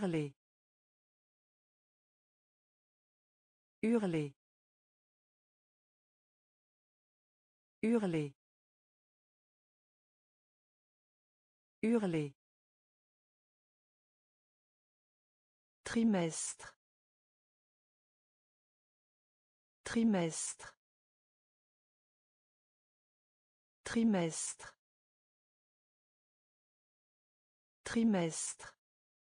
Hurler. Hurler. Hurler. Hurler. Trimestre. Trimestre. Trimestre. Trimestre.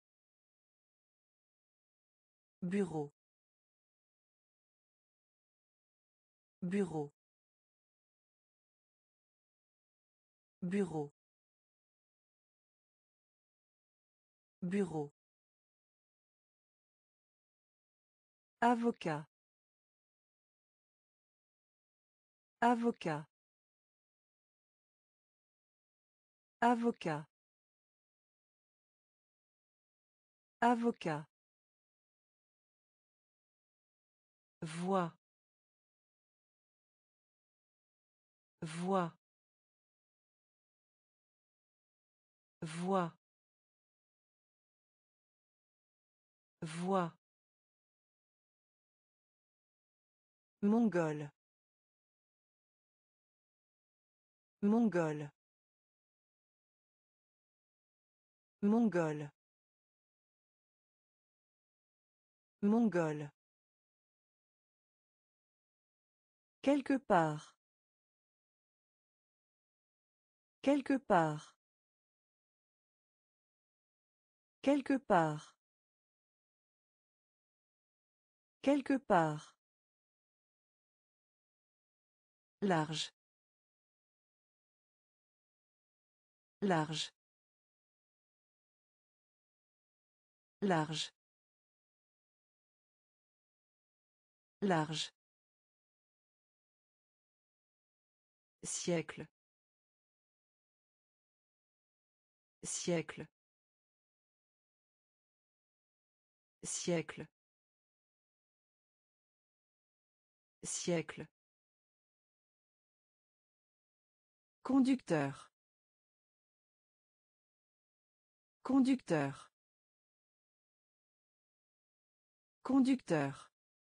Bureau. Bureau. Bureau. Bureau. Avocat. Avocat. Avocat. Avocat. Voix. Voix. Voix. Voix. Mongol. Mongol. Mongol. Mongol. Quelque part. Quelque part. Quelque part. Quelque part. Large. Large. Large. Large. Siècle. Siècle. Siècle. Siècle. Conducteur. Conducteur. Conducteur.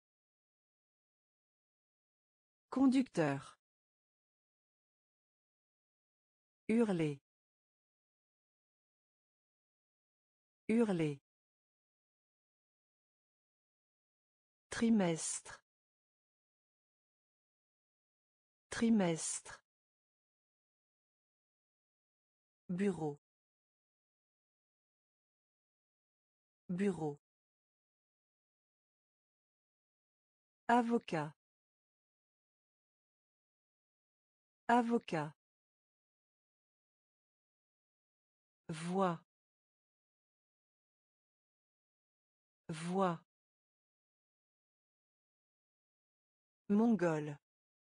Conducteur. Hurler. Hurler. Trimestre. Trimestre. Bureau. Bureau. Avocat. Avocat. Voix. Voix. Mongol.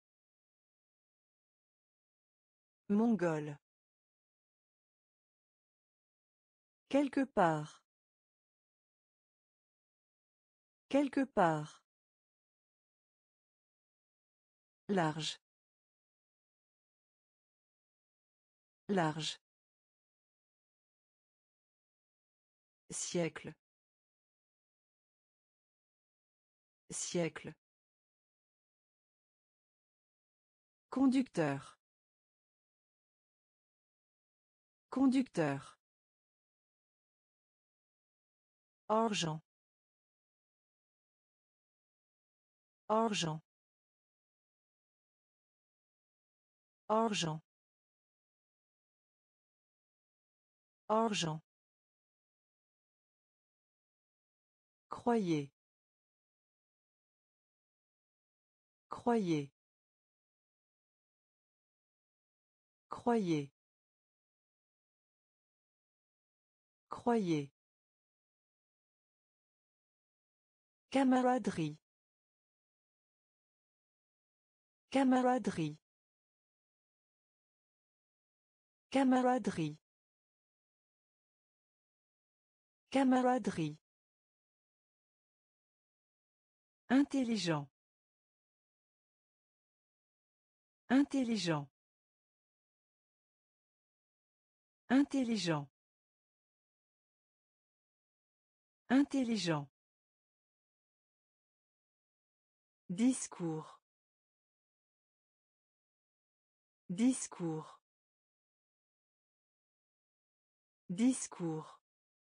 Mongol. Quelque part. Quelque part. Large. Large. Siècle. Siècle. Conducteur. Conducteur. Argent. Argent. Argent. Argent. Croyez. Croyez. Croyez. Croyez. Camaraderie. Camaraderie. Camaraderie. Camaraderie. Intelligent. Intelligent. Intelligent. Intelligent. Discours. Discours. Discours.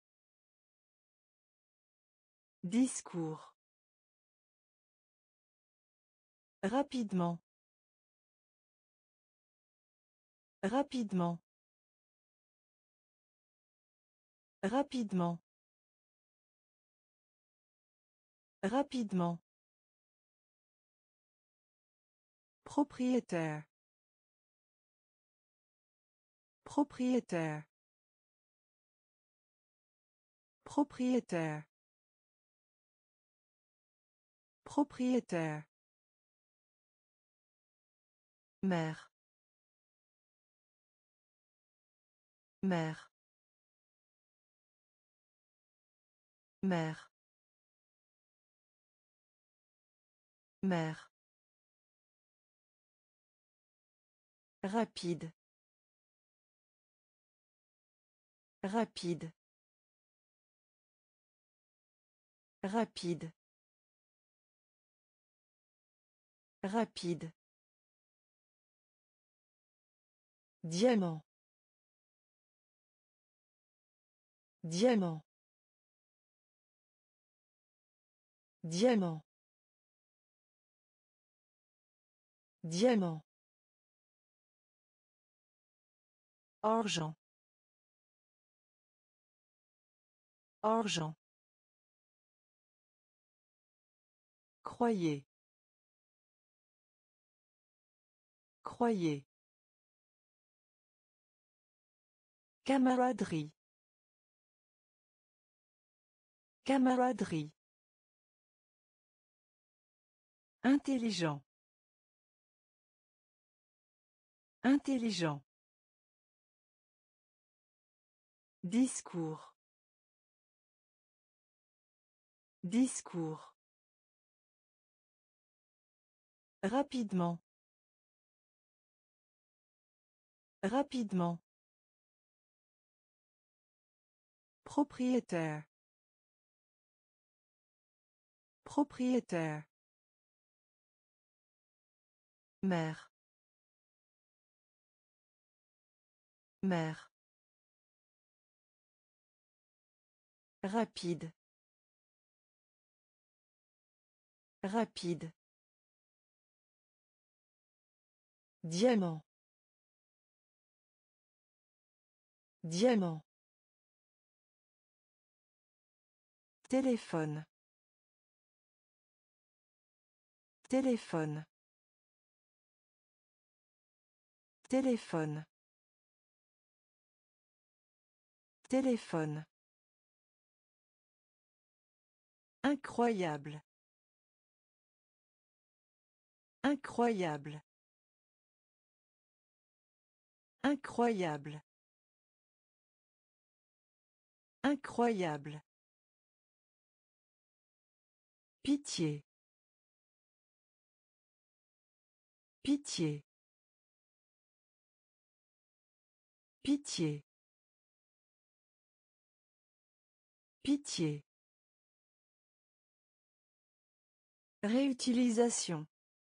Discours. Rapidement. Rapidement. Rapidement. Rapidement. Propriétaire. Propriétaire. Propriétaire. Propriétaire. Mère. Mère. Mère. Mère. Rapide. Rapide. Rapide. Rapide. Diamant. Diamant. Diamant. Diamant. Argent. Argent. Croyez. Croyez. Camaraderie. Camaraderie. Intelligent. Intelligent. Discours. Discours. Rapidement. Rapidement. Propriétaire. Propriétaire. Mère. Mère. Rapide. Rapide. Diamant. Diamant. Téléphone. Téléphone. Téléphone. Téléphone. Incroyable. Incroyable. Incroyable. Incroyable. Pitié. Pitié. Pitié. Pitié. Réutilisation.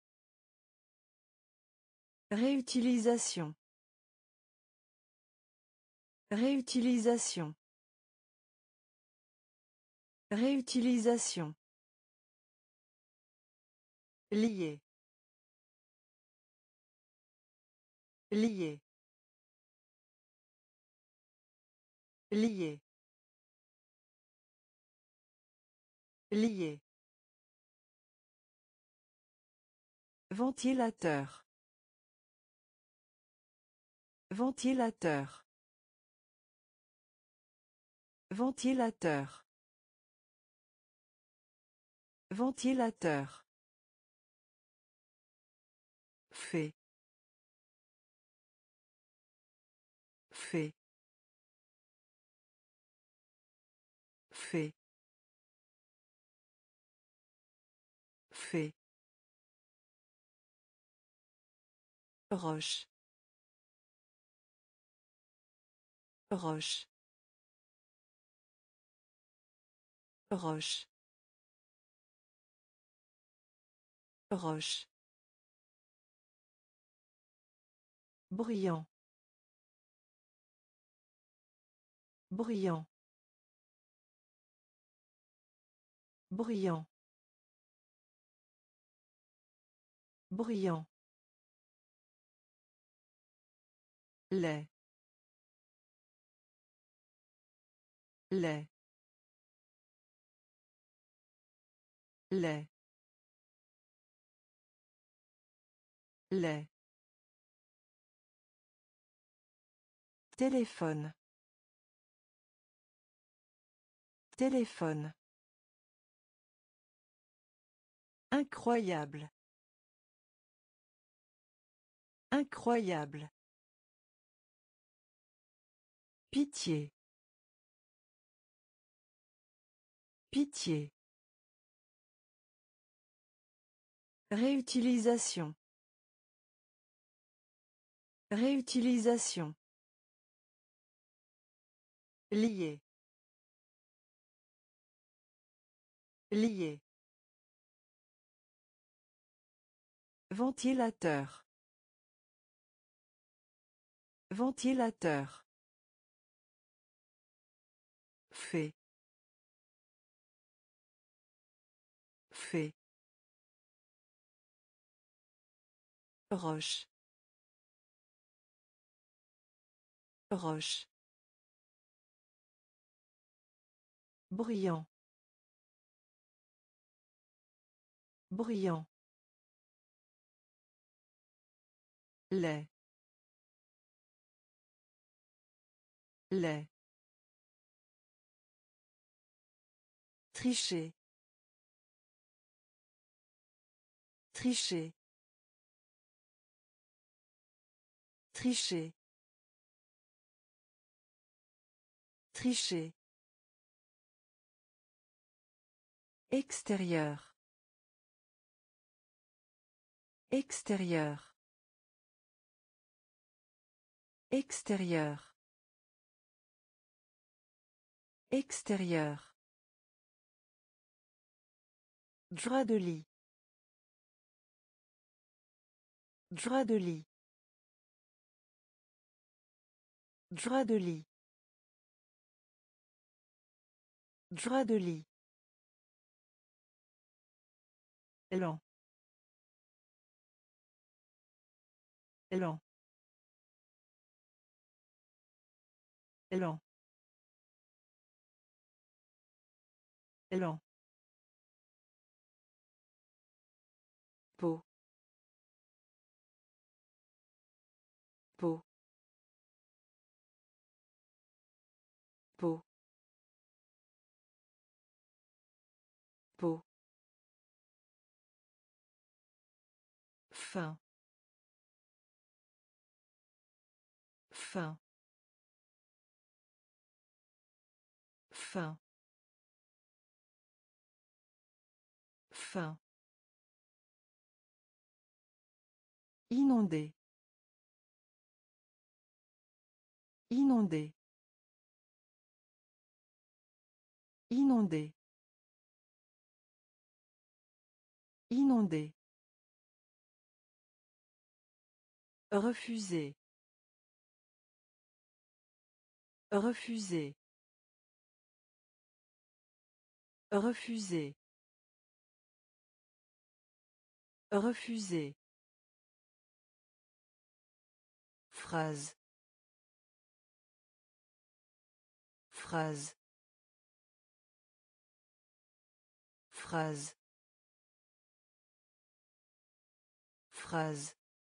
Réutilisation. Réutilisation. Réutilisation. Lié. Lié. Lié. Lié. Ventilateur. Ventilateur. Ventilateur. Ventilateur. Fait. Fait. Fait. Fait. Roche. Roche. Roche. Roche. Bruyant. Bruyant. Bruyant. Bruyant. Lait. Lait. Lait. Lait. Téléphone. Téléphone. Incroyable. Incroyable. Pitié. Pitié. Réutilisation. Réutilisation. Lié. Lié. Ventilateur. Ventilateur. Fait. Fait. Roche. Roche. Bruyant. Bruyant. Lait. Lait. Tricher. Tricher. Tricher. Tricher. Extérieur. Extérieur. Extérieur. Extérieur. Drap de lit. Drap de lit. Drap de lit. Drap de lit. Lent. Lent. Lent. Lent. Peau. Peau. Peau. Peau. Fin. Fin. Fin. Fin. Inondé. Inondé. Inondé. Inondé. Refuser. Refuser. Refuser. Refuser. Phrase. Phrase. Phrase. Phrase.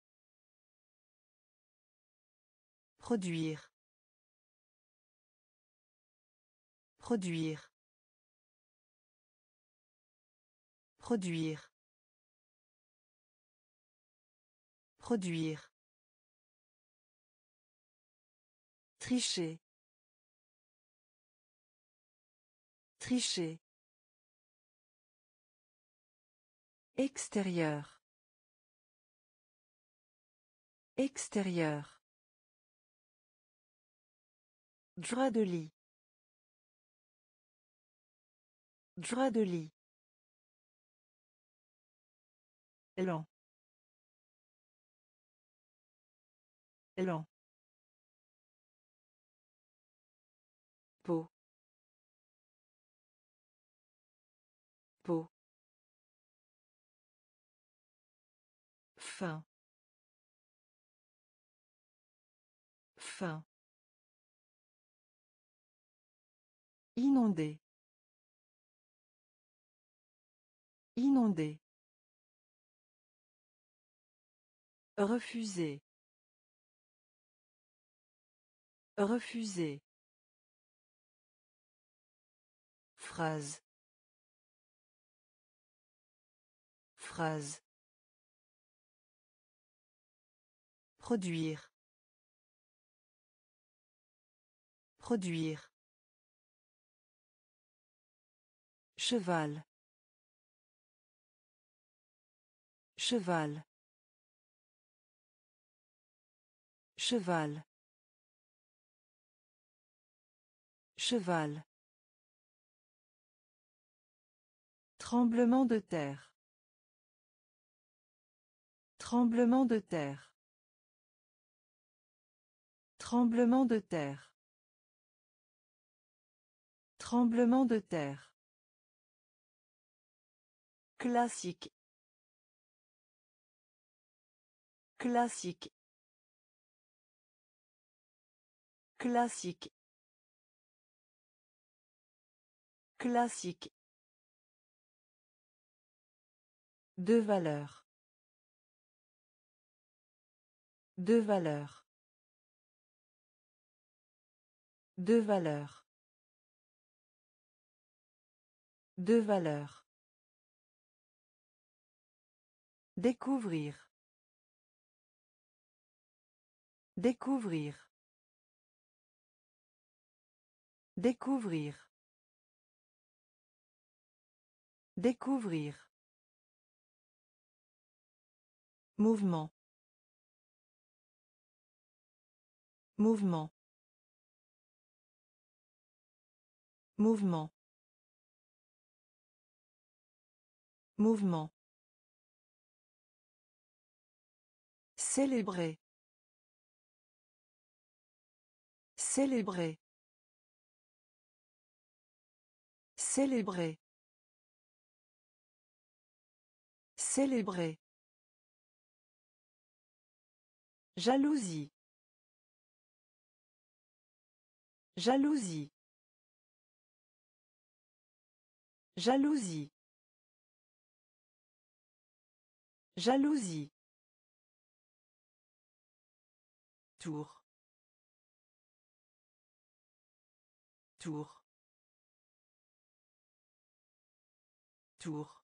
Produire. Produire. Produire. Produire. Tricher. Tricher. Extérieur. Extérieur. Drap de lit. Drap de lit. Lent. Lent. Peau. Peau. Fin. Fin. Inondé. Inondé. Refuser. Refuser. Phrase. Phrase. Produire. Produire. Cheval. Cheval. Cheval. Cheval. Tremblement de terre. Tremblement de terre. Tremblement de terre. Tremblement de terre. Classique. Classique. Classique. Classique. De valeur. De valeur. De valeur. De valeur. Découvrir. Découvrir. Découvrir. Découvrir. Mouvement. Mouvement. Mouvement. Mouvement. Célébrer. Célébrer. Célébrer. Célébrer. Jalousie. Jalousie. Jalousie. Jalousie. Tour. Tour. Tour.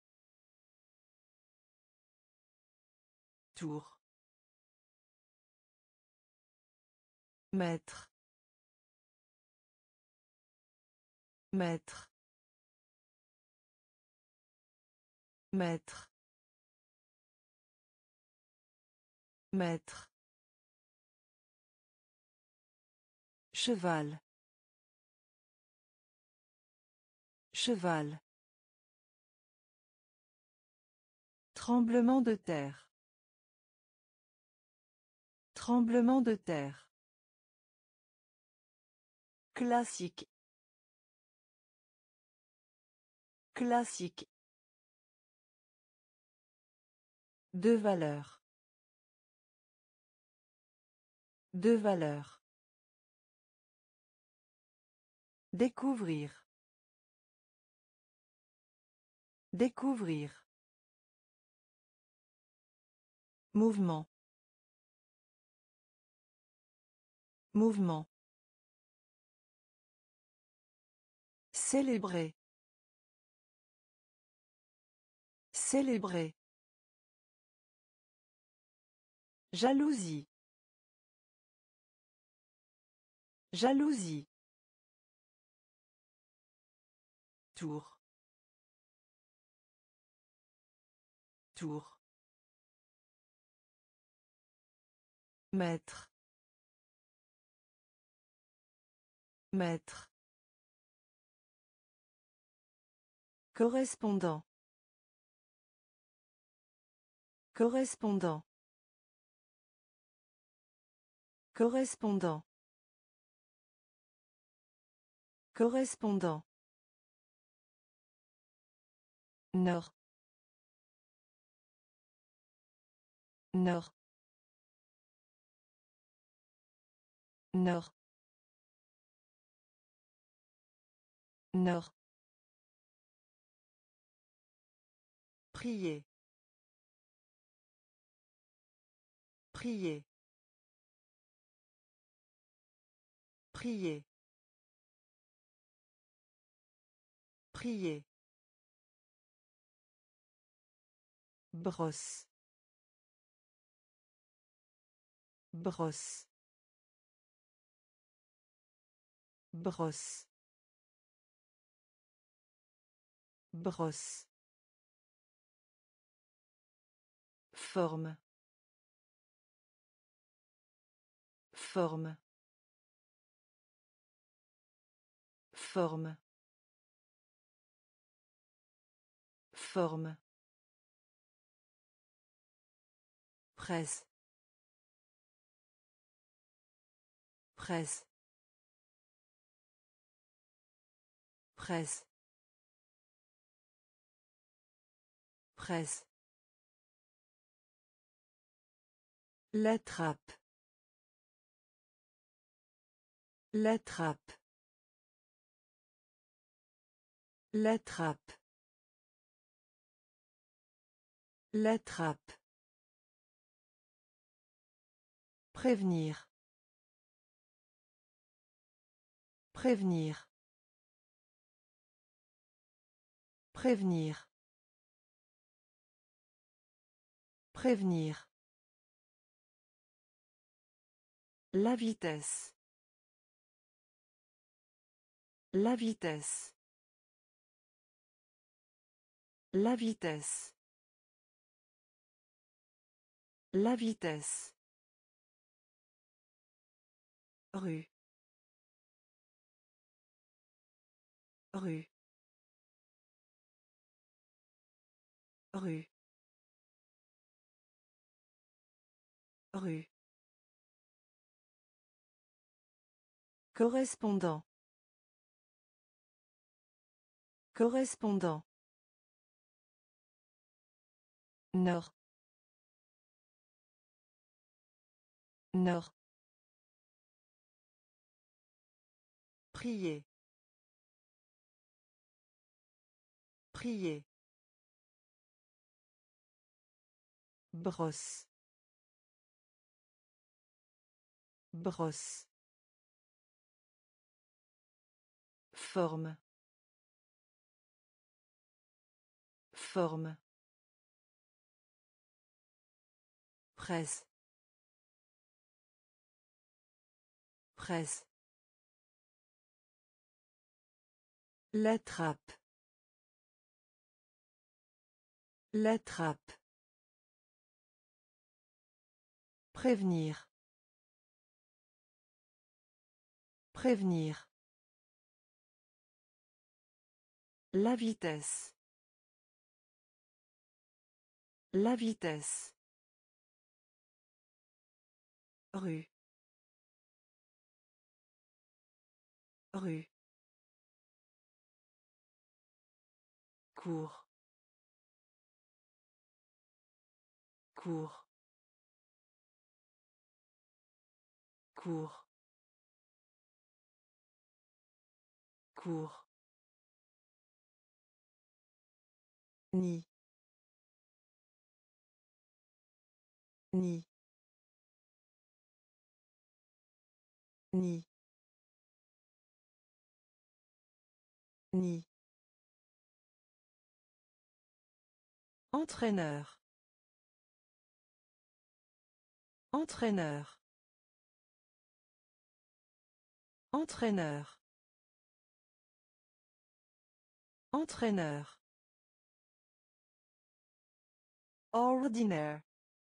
Tour. Maître. Maître. Maître. Maître. Cheval. Cheval. Tremblement de terre. Tremblement de terre. Classique. Classique. De valeur. De valeur. Découvrir. Découvrir. Mouvement. Mouvement. Célébrer. Célébrer. Jalousie. Jalousie. Tour. Tour. Maître. Maître. Correspondant. Correspondant. Correspondant. Correspondant. Nord. Nord. Nord. Nord. Prier. Prier. Prier. Prier. Brosse. Brosse. Brosse. Brosse. Forme. Forme. Forme. Forme. Presse. Presse. Presse. Presse. La trappe. La trappe. La trappe. La trappe. Prévenir. Prévenir. Prévenir. Prévenir. La vitesse. La vitesse. La vitesse. La vitesse. Rue. Rue. Rue. Rue. Correspondant. Correspondant. Nord. Nord. Prier. Prier. Brosse. Brosse. Forme. Forme. Presse. Presse. La trappe. La trappe. Prévenir. Prévenir. La vitesse. La vitesse. Rue. Rue. Cours. Cours. Cours. Cours. Ni. Ni. Ni. Ni. Entraîneur. Entraîneur. Entraîneur. Entraîneur. Ordinaire.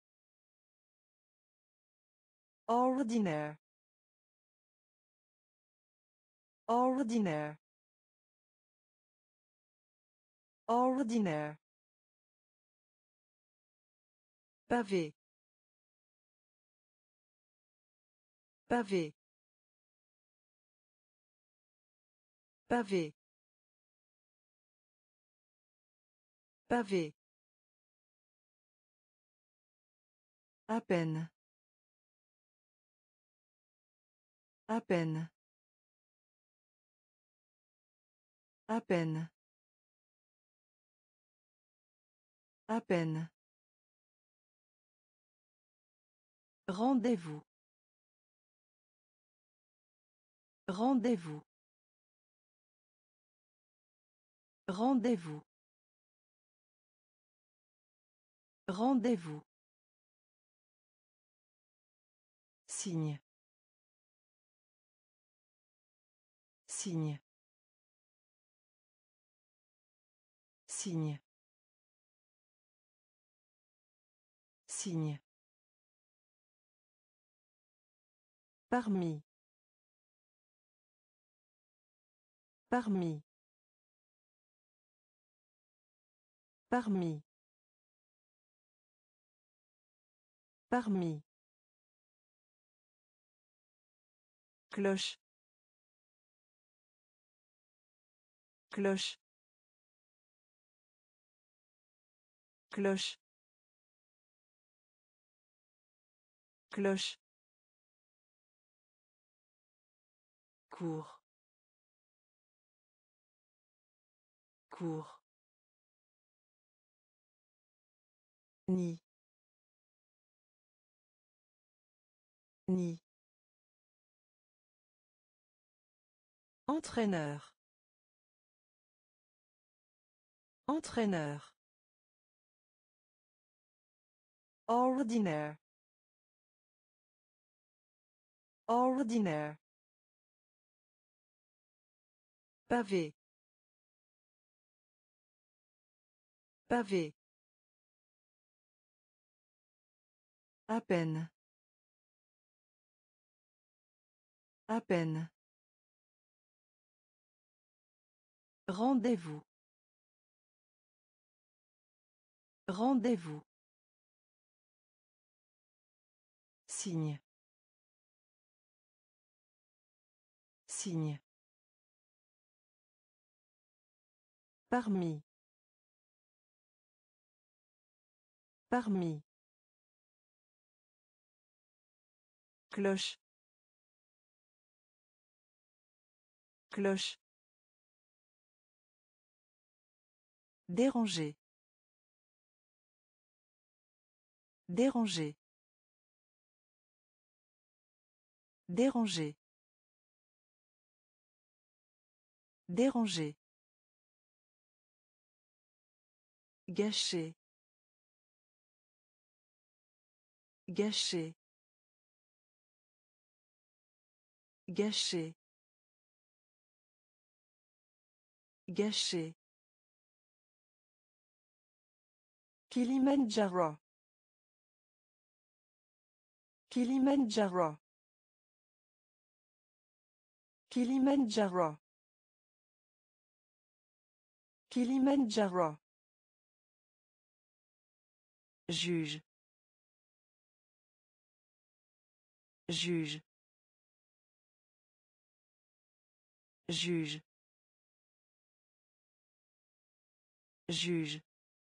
Ordinaire. Ordinaire. Ordinaire. Pavé. Pavé. Pavé. Pavé. À peine. À peine. À peine. À peine. Rendez-vous. Rendez-vous. Rendez-vous. Rendez-vous. Signe. Signe. Signe. Signe. Parmi. Parmi. Parmi. Parmi. Cloche. Cloche. Cloche. Cloche. Cours. Cours. Ni. Ni. Entraîneur. Entraîneur. Ordinaire. Ordinaire. Pavé. Pavé. À peine. À peine. Rendez-vous. Rendez-vous. Signe. Signe. Parmi. Parmi. Cloche. Cloche. Déranger. Déranger. Déranger. Déranger. Gâcher. Gâcher. Gâcher. Gâcher. Kilimandjaro. Kilimandjaro. Kilimandjaro. Kilimandjaro. Juge. Juge. Juge. Juge.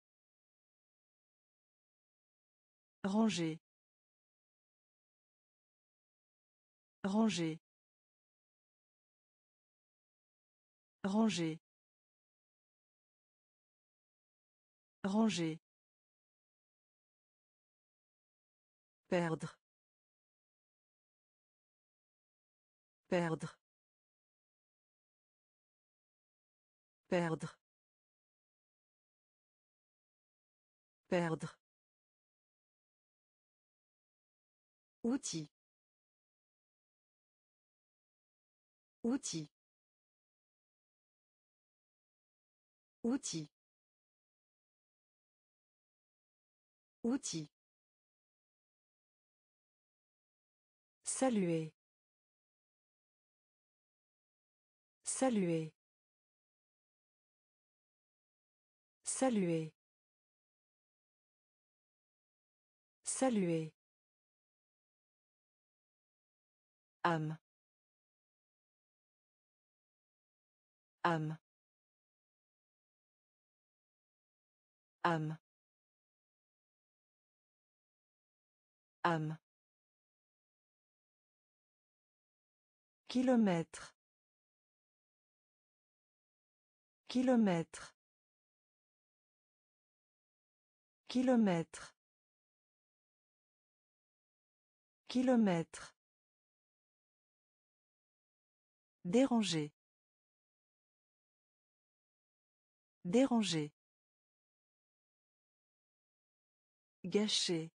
Ranger. Ranger. Ranger. Ranger. Perdre. Perdre. Perdre. Perdre. Outil. Outil. Outil. Outil. Saluer. Saluer. Saluer. Saluer. Âme. Âme. Âme. Âme. Kilomètre. Kilomètre. Kilomètre. Kilomètre. Déranger. Déranger. Gâcher.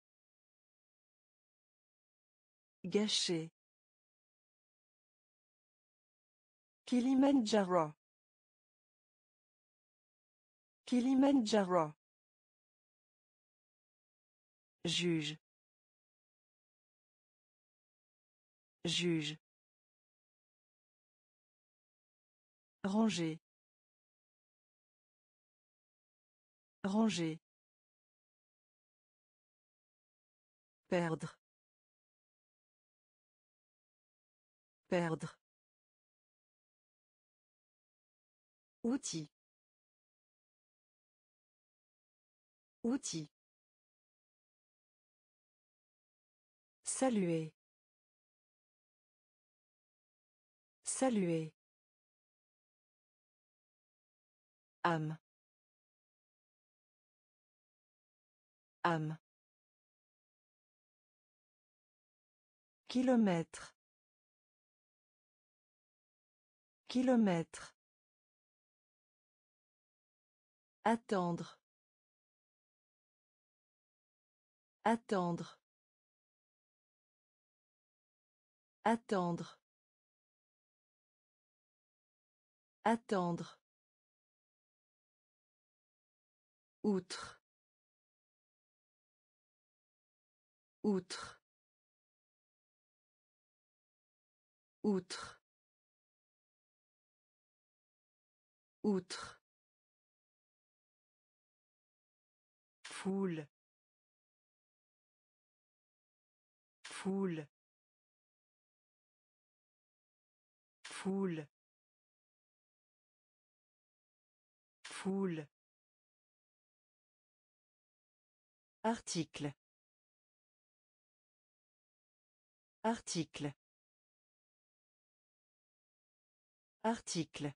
Gâcher. Kilimandjaro. Kilimandjaro. Juge. Juge. Ranger. Ranger. Perdre. Perdre. Outil. Outil. Saluer. Saluer. Âme. Âme. Kilomètre. Kilomètre. Attendre. Attendre. Attendre. Attendre. Outre. Outre. Outre. Outre. Foule. Foule. Foule. Foule. Article. Article. Article.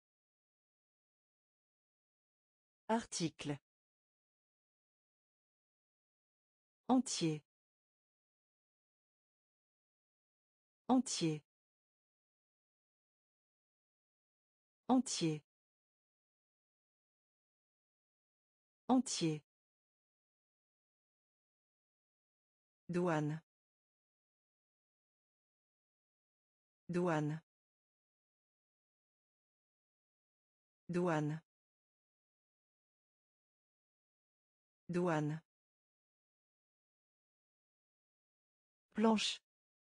Article. Entier. Entier. Entier. Entier. Douane. Douane. Douane. Douane. Planche.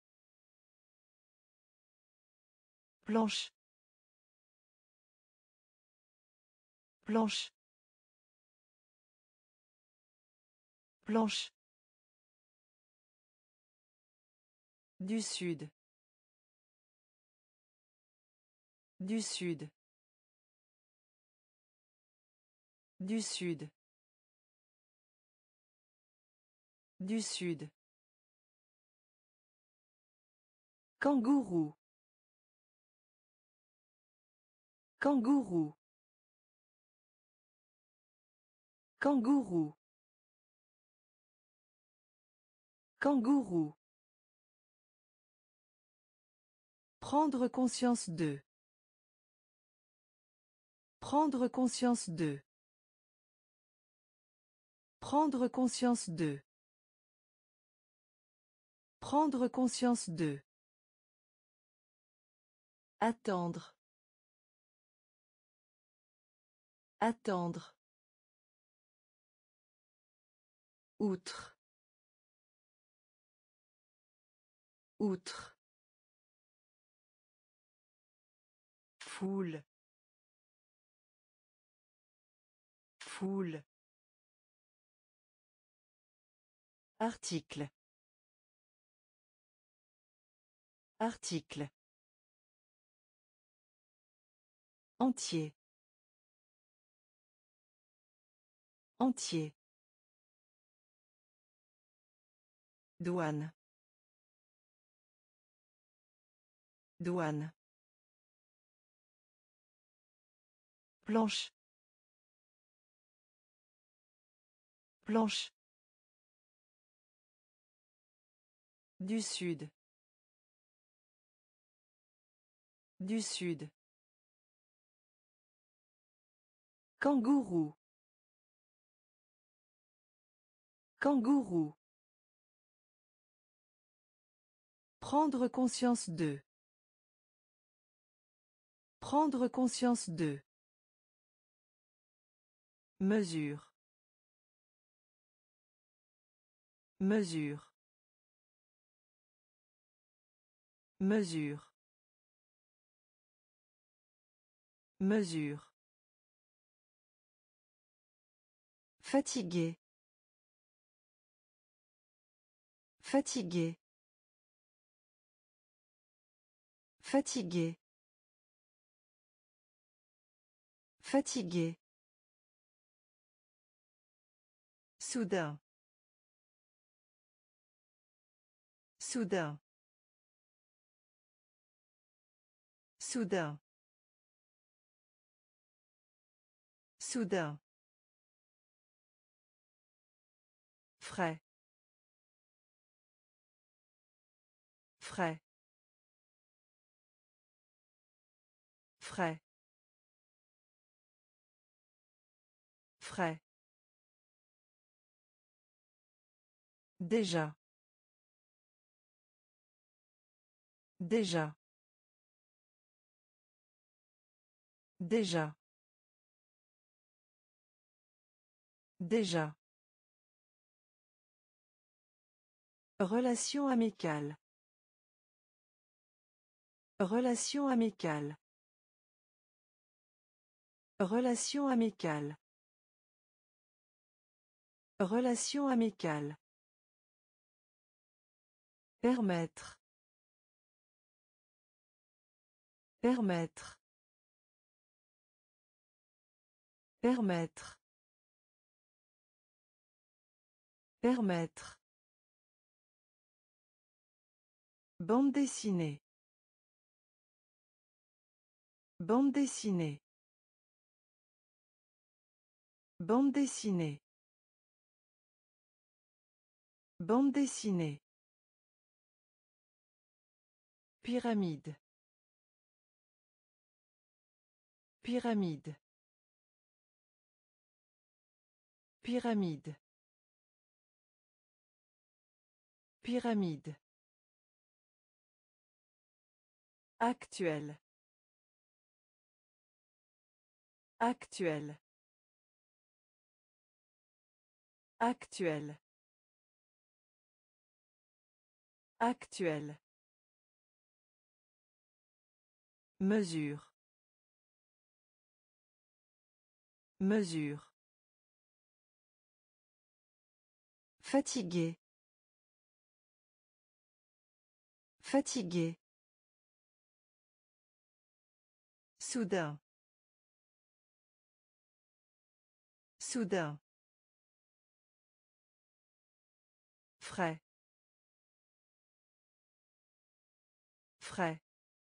Planche. Planche. Planche. Du sud. Du sud. Du sud. Du sud. Kangourou. Kangourou. Kangourou. Kangourou. Prendre conscience de. Prendre conscience de. Prendre conscience de. Prendre conscience de. Attendre. Attendre. Outre. Outre. Foule. Foule. Article. Article. Entier. Entier. Douane. Douane. Planche. Planche. Du sud. Du sud. Kangourou. Kangourou. Prendre conscience de. Prendre conscience de. Mesure. Mesure. Mesure. Mesure. Fatigué. Fatigué. Fatigué. Fatigué. Soudain. Soudain. Soudain. Soudain. Frais. Frais. Frais. Frais. Déjà. Déjà. Déjà. Déjà. Relation amicale. Relation amicale. Relation amicale. Relation amicale. Permettre. Permettre. Permettre. Permettre. Bande dessinée. Bande dessinée. Bande dessinée. Bande dessinée. Pyramide. Pyramide. Pyramide. Pyramide. Actuel. Actuel. Actuel. Actuel. Mesure. Mesure. Fatigué. Fatigué. Soudain. Soudain. Frais. Frais.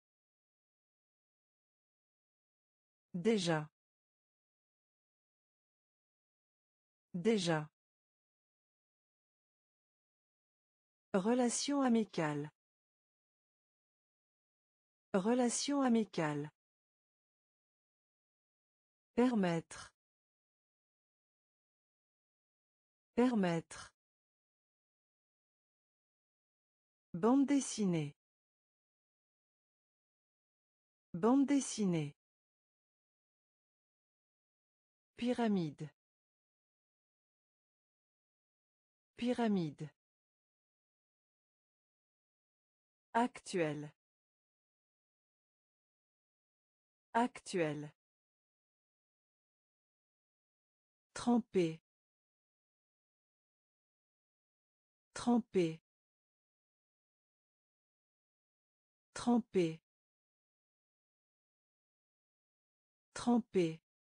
Déjà. Déjà. Relation amicale. Relation amicale. Permettre. Permettre. Bande dessinée. Bande dessinée. Pyramide. Pyramide. Actuel. Actuel. Tremper. Tremper. Tremper. Tremper.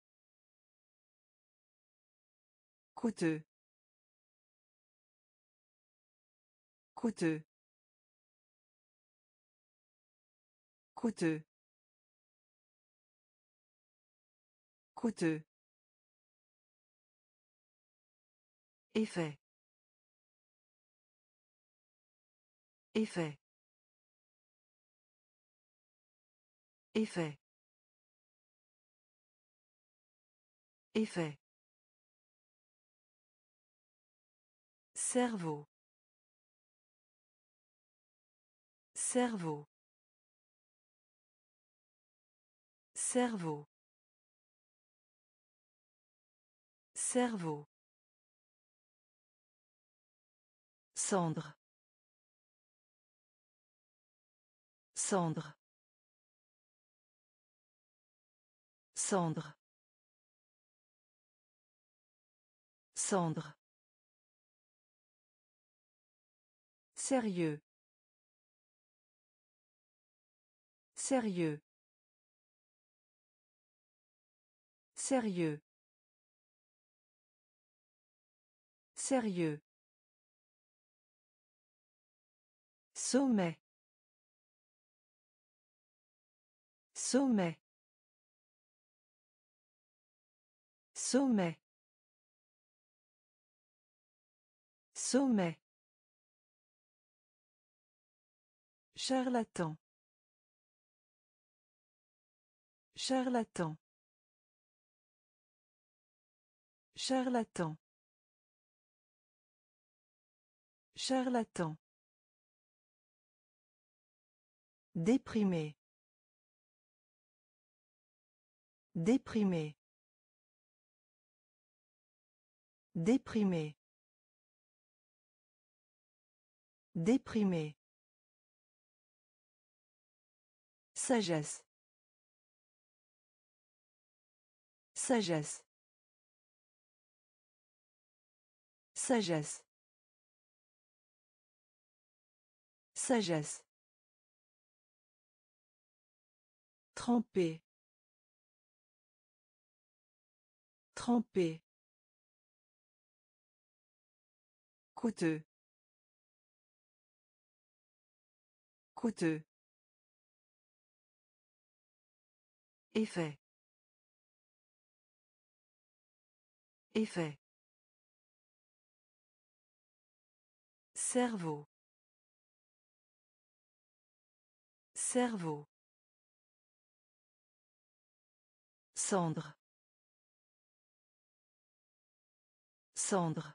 Coûteux. Coûteux. Coûteux. Coûteux. Effet. Effet. Effet. Effet. Cerveau. Cerveau. Cerveau. Cerveau. Cendre. Cendre. Cendre. Cendre. Sérieux. Sérieux. Sérieux. Sérieux. Sommet. Sommet. Sommet. Sommet. Charlatan. Charlatan. Charlatan. Charlatan. Déprimé. Déprimé. Déprimé. Déprimé. Sagesse. Sagesse. Sagesse. Sagesse. Tremper. Tremper. Coûteux. Coûteux. Effet. Effet. Cerveau. Cerveau. Cendre. Cendre.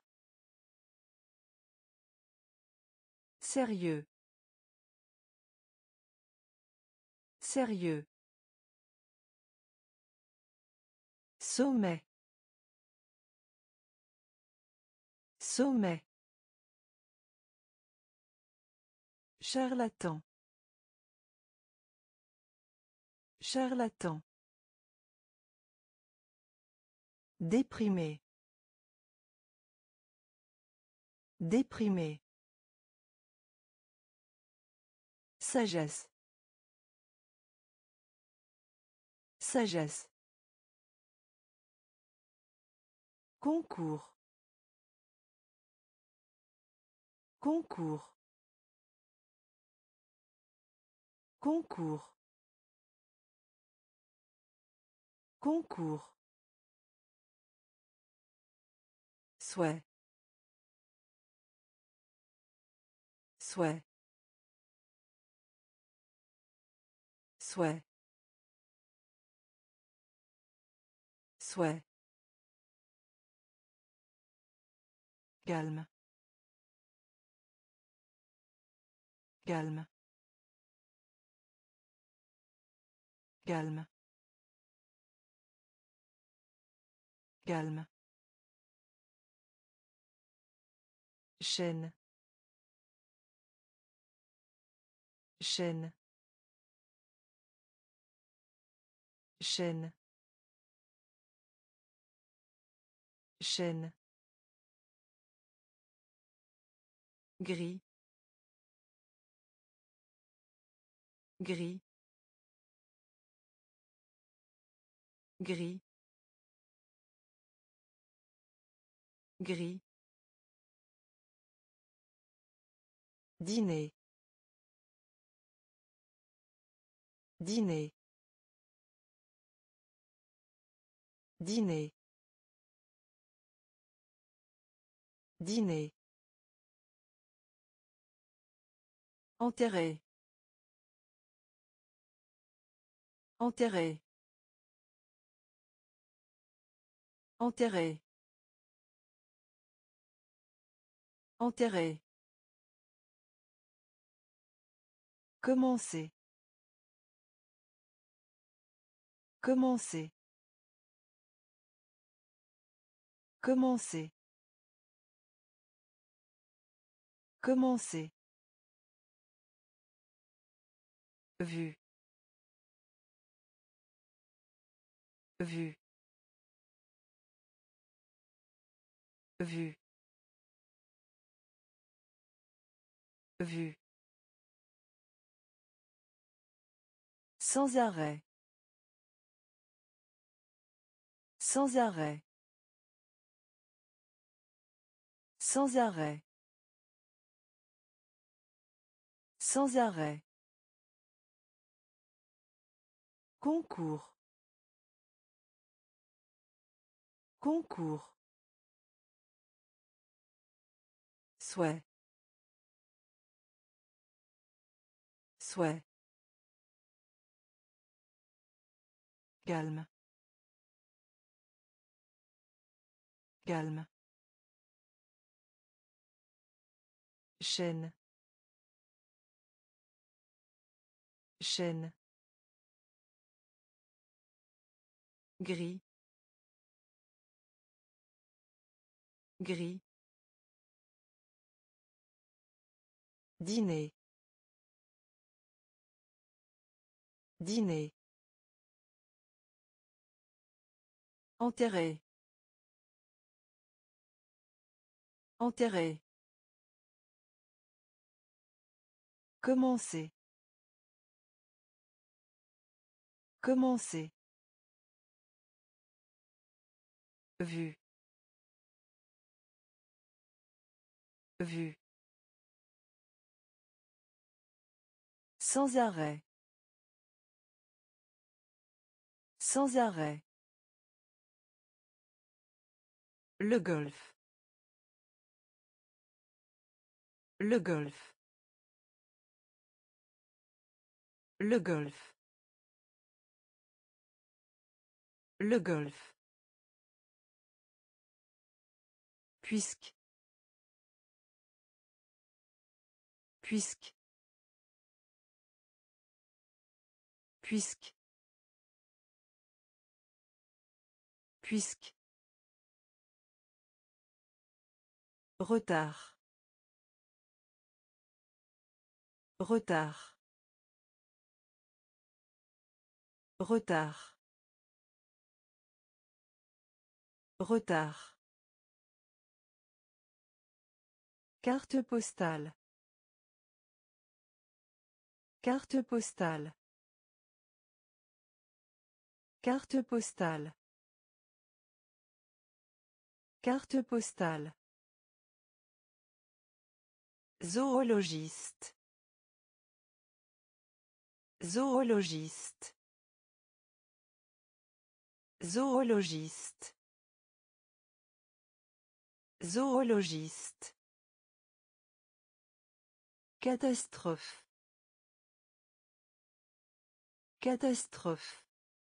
Sérieux. Sérieux. Sommet. Sommet. Charlatan. Charlatan. Déprimé. Déprimé. Sagesse. Sagesse. Concours. Concours. Concours. Concours. Souhait. Souhait. Souhait. Souhait. Calme. Calme. Calme. Calme. Chaîne. Chaîne. Chaîne. Chêne. Gris. Gris. Gris. Gris. Dîner. Dîner. Dîner. Dîner. Enterré. Enterré. Enterré. Enterré. Commencer. Commencer. Commencer. Commencer. Vue. Vue. Vue. Vue. Sans arrêt. Sans arrêt. Sans arrêt. Sans arrêt. Concours. Concours. Souhait. Souhait. Calme. Calme. Chêne. Chêne. Gris. Gris. Dîner. Dîner. Enterré. Enterré. Commencer. Commencer. Vue. Vue. Sans arrêt. Sans arrêt. Le golf. Le golf. Le golf. Le golf. Puisque. Puisque. Puisque. Puisque. Retard. Retard. Retard. Retard. Carte postale. Carte postale. Carte postale. Carte postale. Zoologiste. Zoologiste. Zoologiste. Zoologiste. Catastrophe. Catastrophe.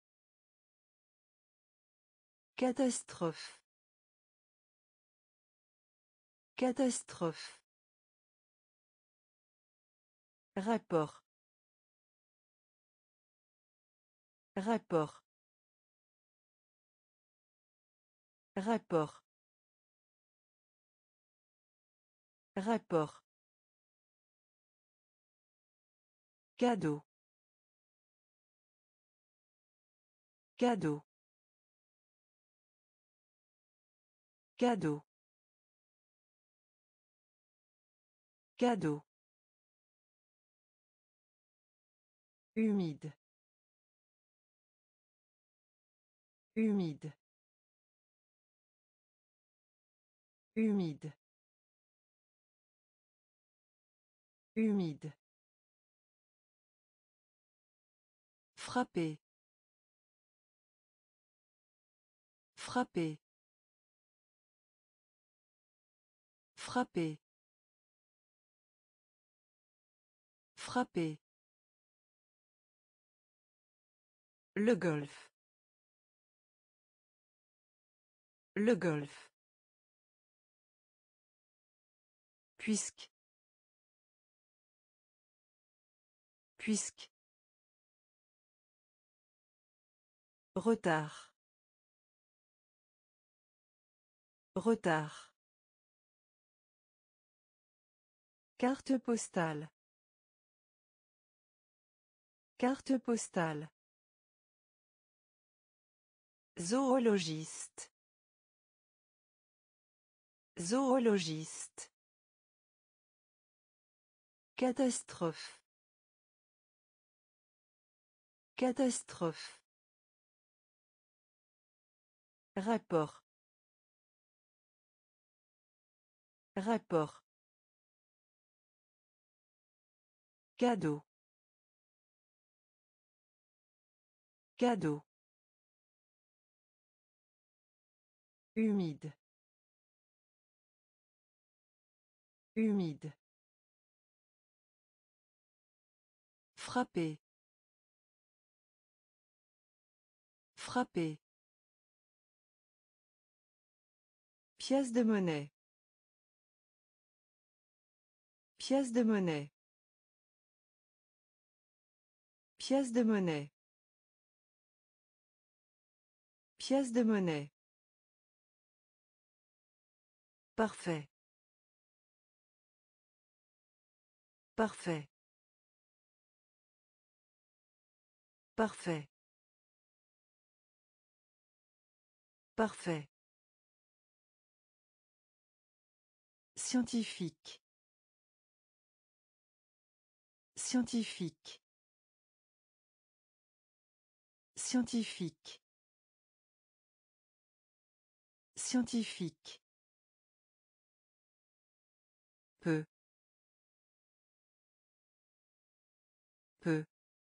Catastrophe. Catastrophe. Rapport. Rapport. Rapport. Rapport. Cadeau. Cadeau. Cadeau. Cadeau. Humide. Humide. Humide. Humide. Frapper. Frapper. Frapper. Frapper. Le golf. Le golf. Puisque. Puisque. Retard. Retard. Carte postale. Carte postale. Zoologiste. Zoologiste. Catastrophe. Catastrophe. Rapport. Rapport. Cadeau. Cadeau. Humide. Humide. Frapper. Frapper. Pièce de monnaie. Pièce de monnaie. Pièce de monnaie. Pièce de monnaie. Parfait. Parfait. Parfait. Parfait. Scientifique. Scientifique. Scientifique. Scientifique. Peu. Peu.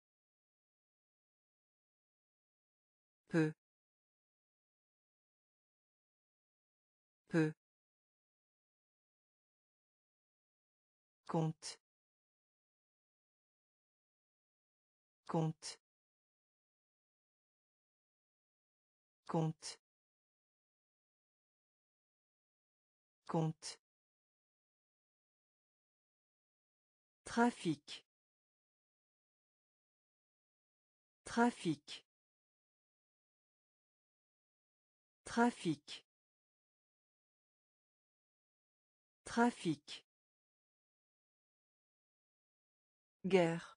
Peu. Peu. Compte. Compte. Compte. Compte. Trafic. Trafic. Trafic. Trafic. Guerre.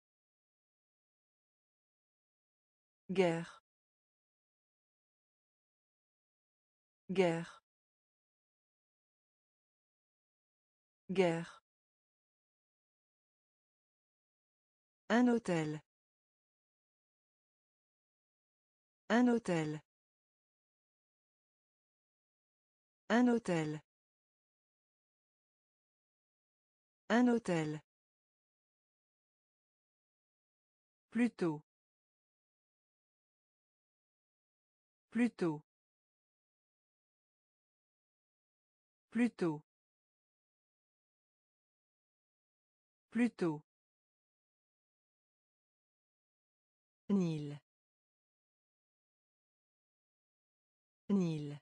Guerre. Guerre. Guerre. Un hôtel. Un hôtel. Un hôtel. Un hôtel. Plutôt. Plutôt. Plutôt. Plutôt. Nil. Nil.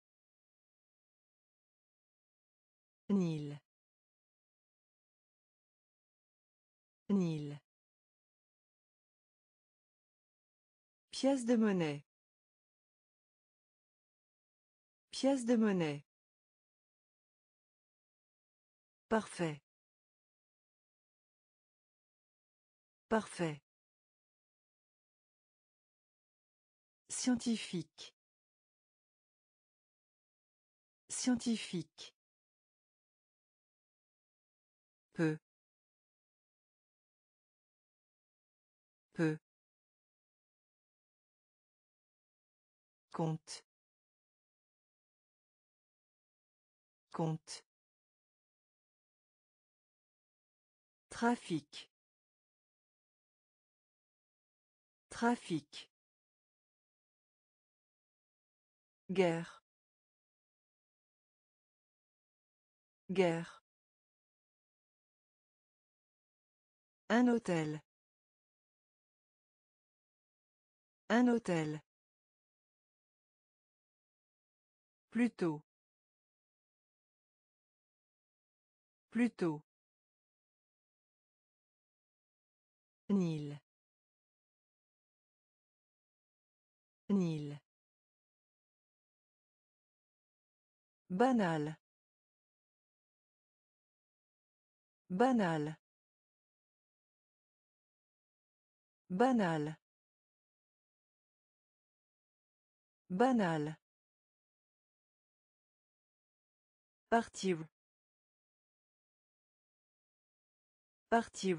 Nil. Nil. Pièce de monnaie. Pièce de monnaie. Parfait. Parfait. Scientifique. Scientifique. Peu. Peu. Compte. Compte. Trafic. Trafic. Guerre. Guerre. Un hôtel. Un hôtel. Plutôt. Plutôt. Nil. Nil. Banal. Banal. Banal. Banal. Partir. Partir.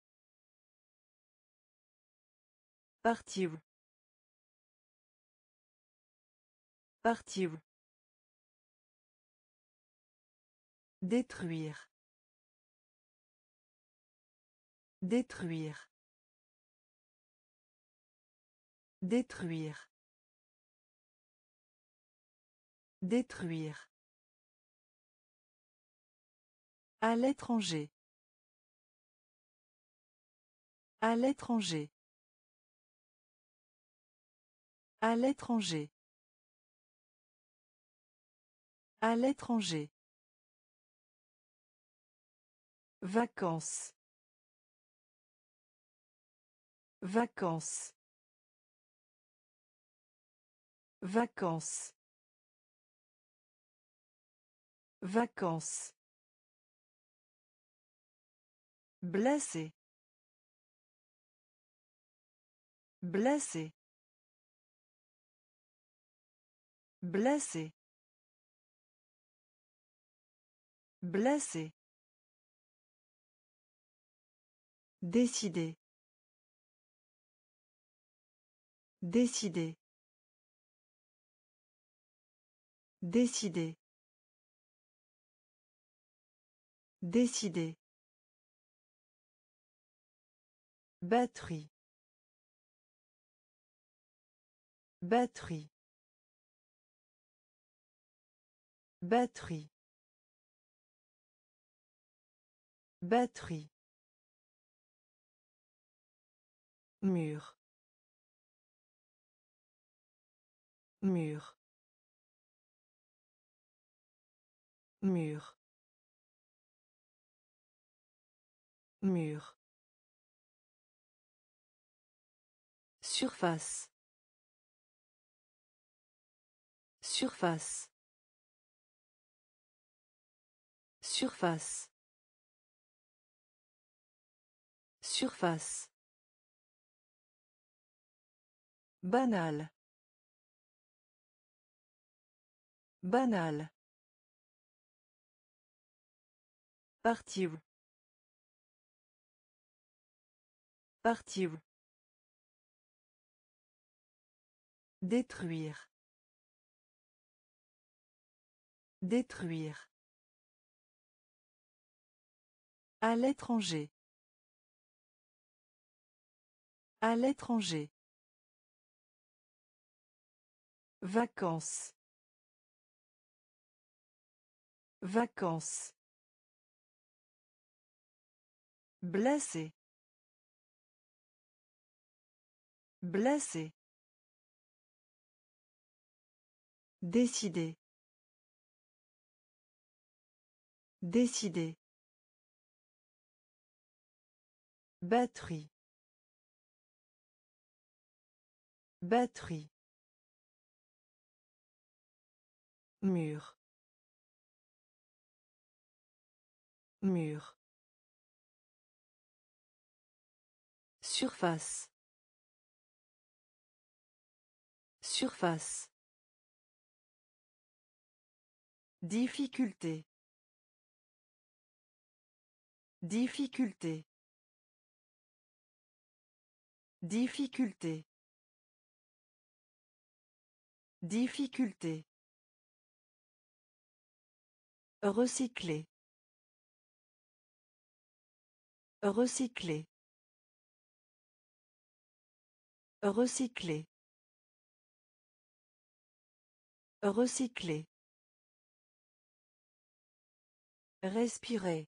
Partir. Partir. Détruire. Détruire. Détruire. Détruire. À l'étranger. À l'étranger. À l'étranger. À l'étranger. Vacances. Vacances. Vacances. Vacances. Blessé. Blessé. Blessé. Blessé. Décider. Décider. Décider. Décider. Batterie. Batterie. Batterie. Batterie. Mur. Mur. Mur. Mur. Surface. Surface. Surface. Surface. Banal. Banal. Partir. Partir. Détruire. Détruire. À l'étranger. À l'étranger. Vacances. Vacances. Blessé. Blessé. Décider. Décider. Batterie. Batterie. Mur. Mur. Surface. Surface. Difficulté. Difficulté. Difficulté. Difficulté. Recycler. Recycler. Recycler. Recycler. Respirer.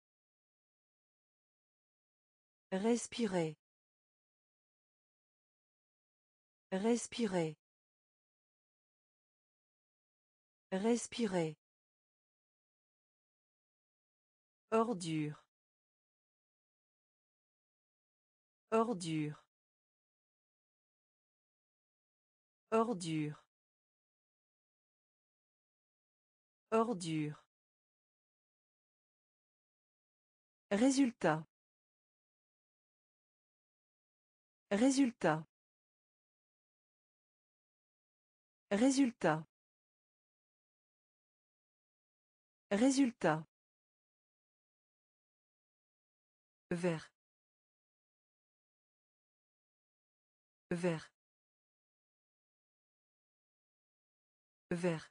Respirer. Respirer. Respirer. Ordure. Ordure. Ordure. Ordure. Résultat. Résultat. Résultat. Résultat. Vert. Vert. Vert.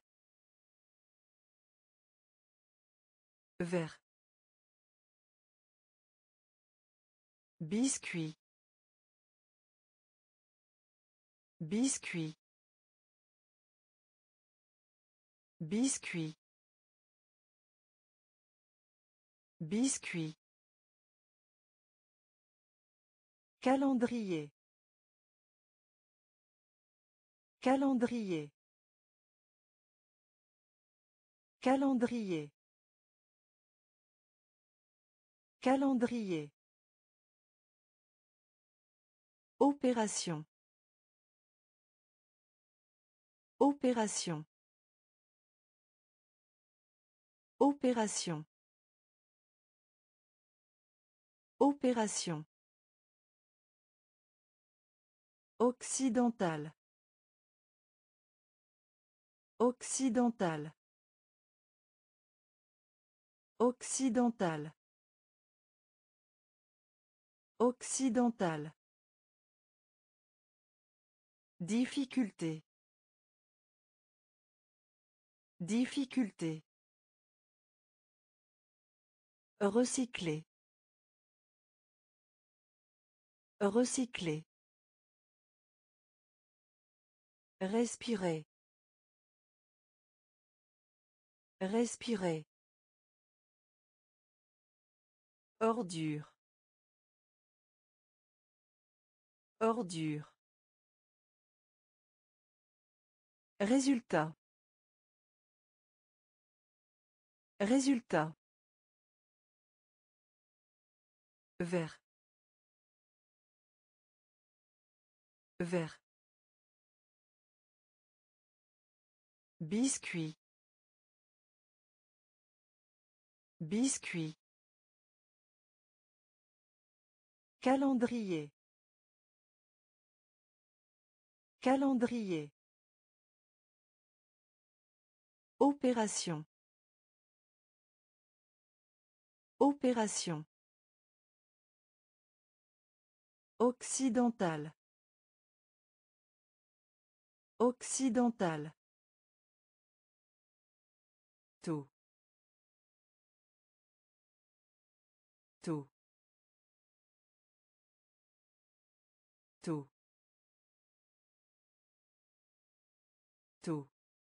Vert. Biscuit. Biscuit. Biscuit. Biscuit. Calendrier. Calendrier. Calendrier. Calendrier. Opération. Opération. Opération. Opération. Occidental. Occidental. Occidental. Occidental. Difficulté. Difficulté. Recycler. Recycler. Respirer. Respirer. Ordure. Ordure. Résultat. Résultat. Vert. Vert. Biscuit. Biscuit. Calendrier. Calendrier. Opération. Opération. Occidental. Occidental. Tout. Tout. Tout. Tout.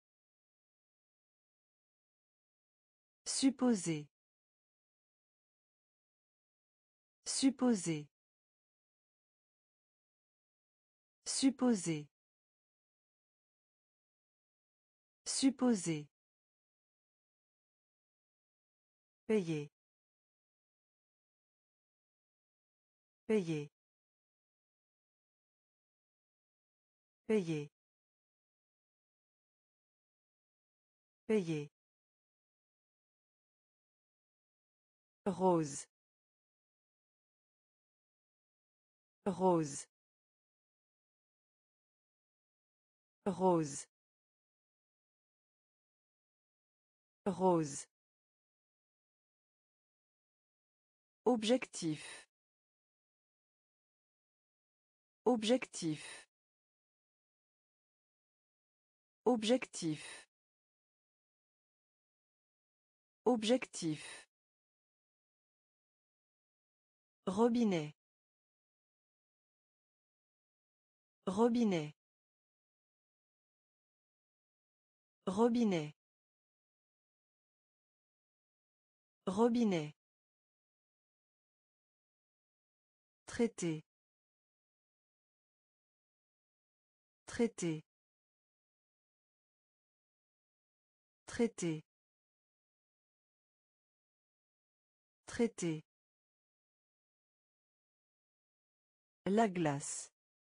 Supposer. Supposer. Supposer. Supposer. Payer. Payer. Payer. Payer. Rose. Rose. Rose. Rose. Objectif. Objectif. Objectif. Objectif. Robinet. Robinet. Robinet. Robinet. Traité. Traité. Traité. Traité. La glace.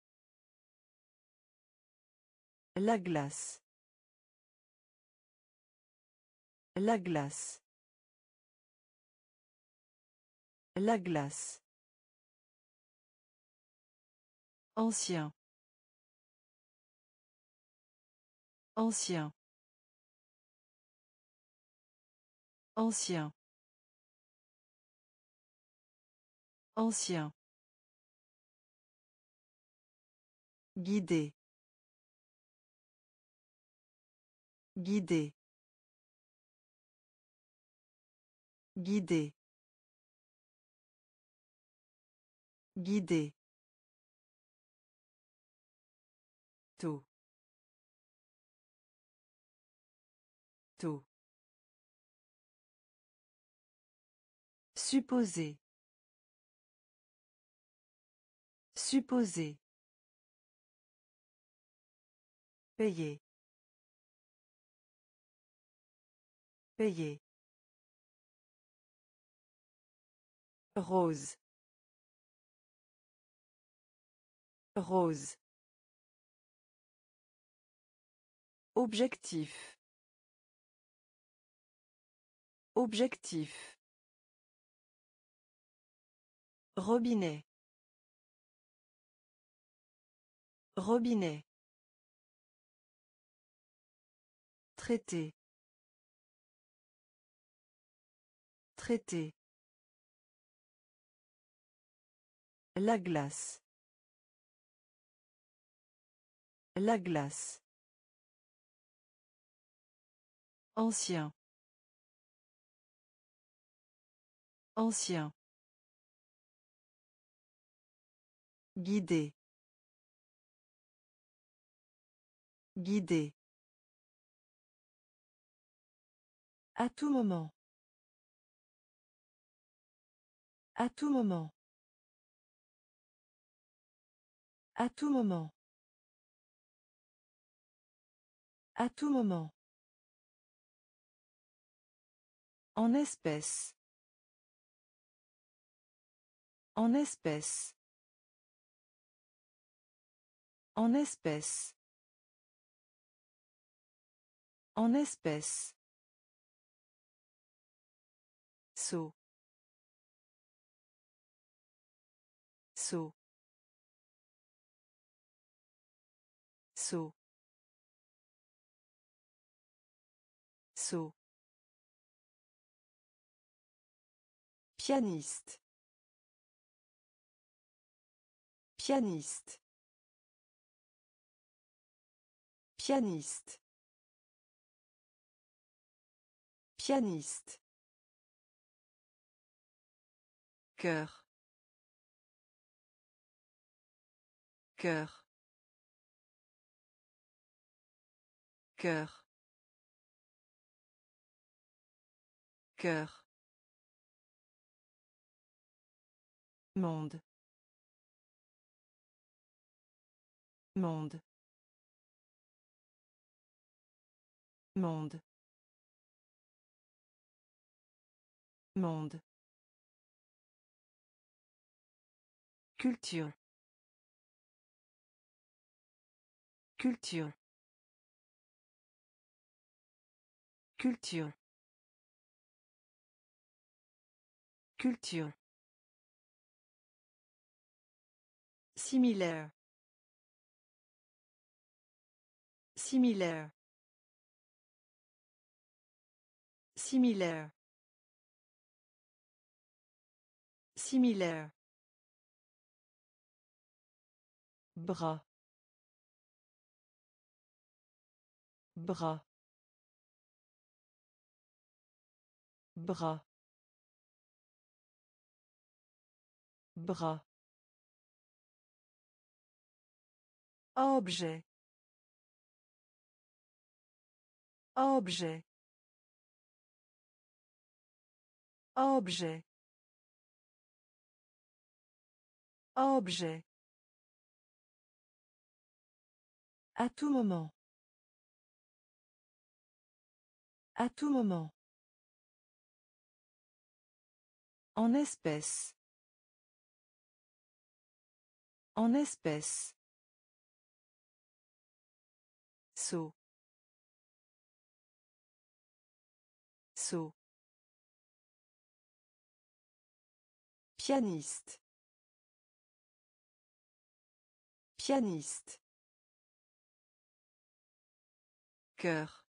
La glace. La glace. La glace. Ancien. Ancien. Ancien. Ancien. Guider. Guider. Guider. Guider. Tôt. Tôt. Supposer. Supposer. Payer. Payer. Rose. Rose. Objectif. Objectif. Robinet. Robinet. Traité. Traité. La glace. La glace. Ancien. Ancien. Guider. Guider. À tout moment. À tout moment. À tout moment. À tout moment. En espèce. En espèce. En espèce. En espèce. Saut. Saut. Saut. Saut. Pianiste. Pianiste. Pianiste. Pianiste. Cœur. Cœur. Cœur. Cœur. Monde. Monde. Monde. Monde. Culture. Culture. Culture. Culture. Similaire. Similaire. Similaire. Similaire. Bras. Bras. Bras. Bras. Objet. Objet. Objet. Objet. À tout moment. À tout moment. En espèce. En espèce. Saut. Saut. Pianiste. Pianiste. Cœur.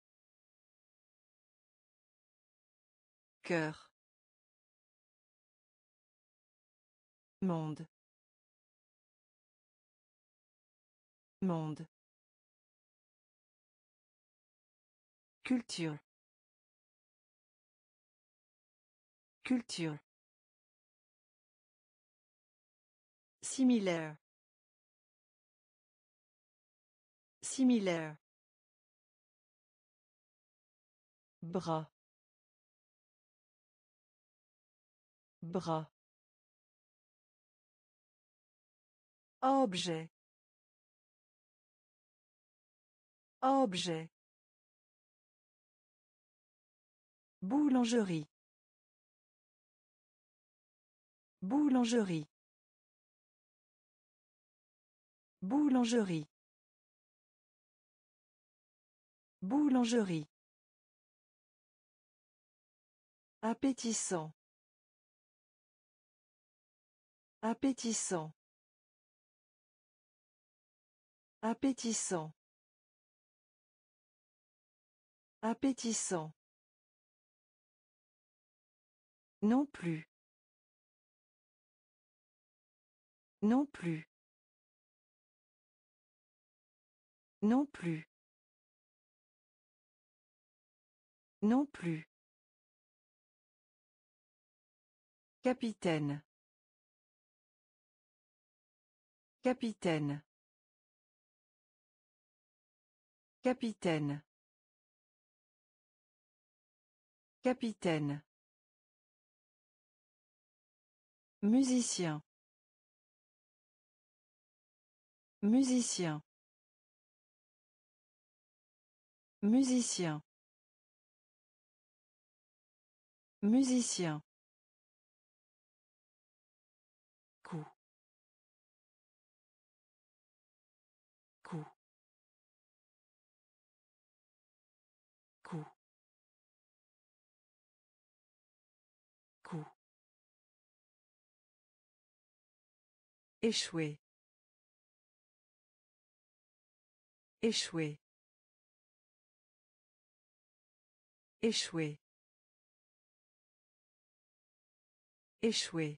Cœur. Monde. Monde. Culture. Culture. Similaire. Similaire. Bras. Bras. Objet. Objet. Boulangerie. Boulangerie. Boulangerie. Boulangerie. Appétissant. Appétissant. Appétissant. Appétissant. Non plus. Non plus. Non plus. Non plus. Capitaine. Capitaine. Capitaine. Capitaine. Musicien. Musicien. Musicien. Musicien. Coup. Coup. Coup. Coup. Échouer. Échouer. Échouer. Échouer.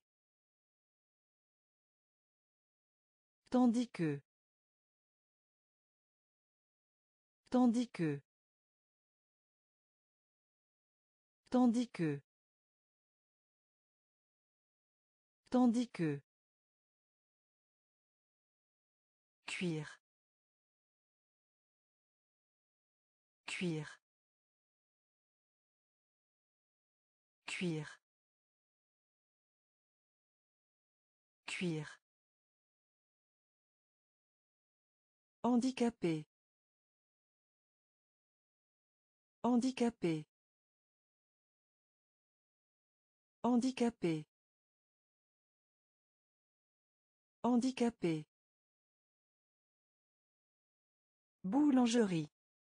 Tandis que. Tandis que. Tandis que. Tandis que. Cuire. Cuire. Cuire. Cuire. Handicapé. Handicapé. Handicapé. Handicapé. Boulangerie.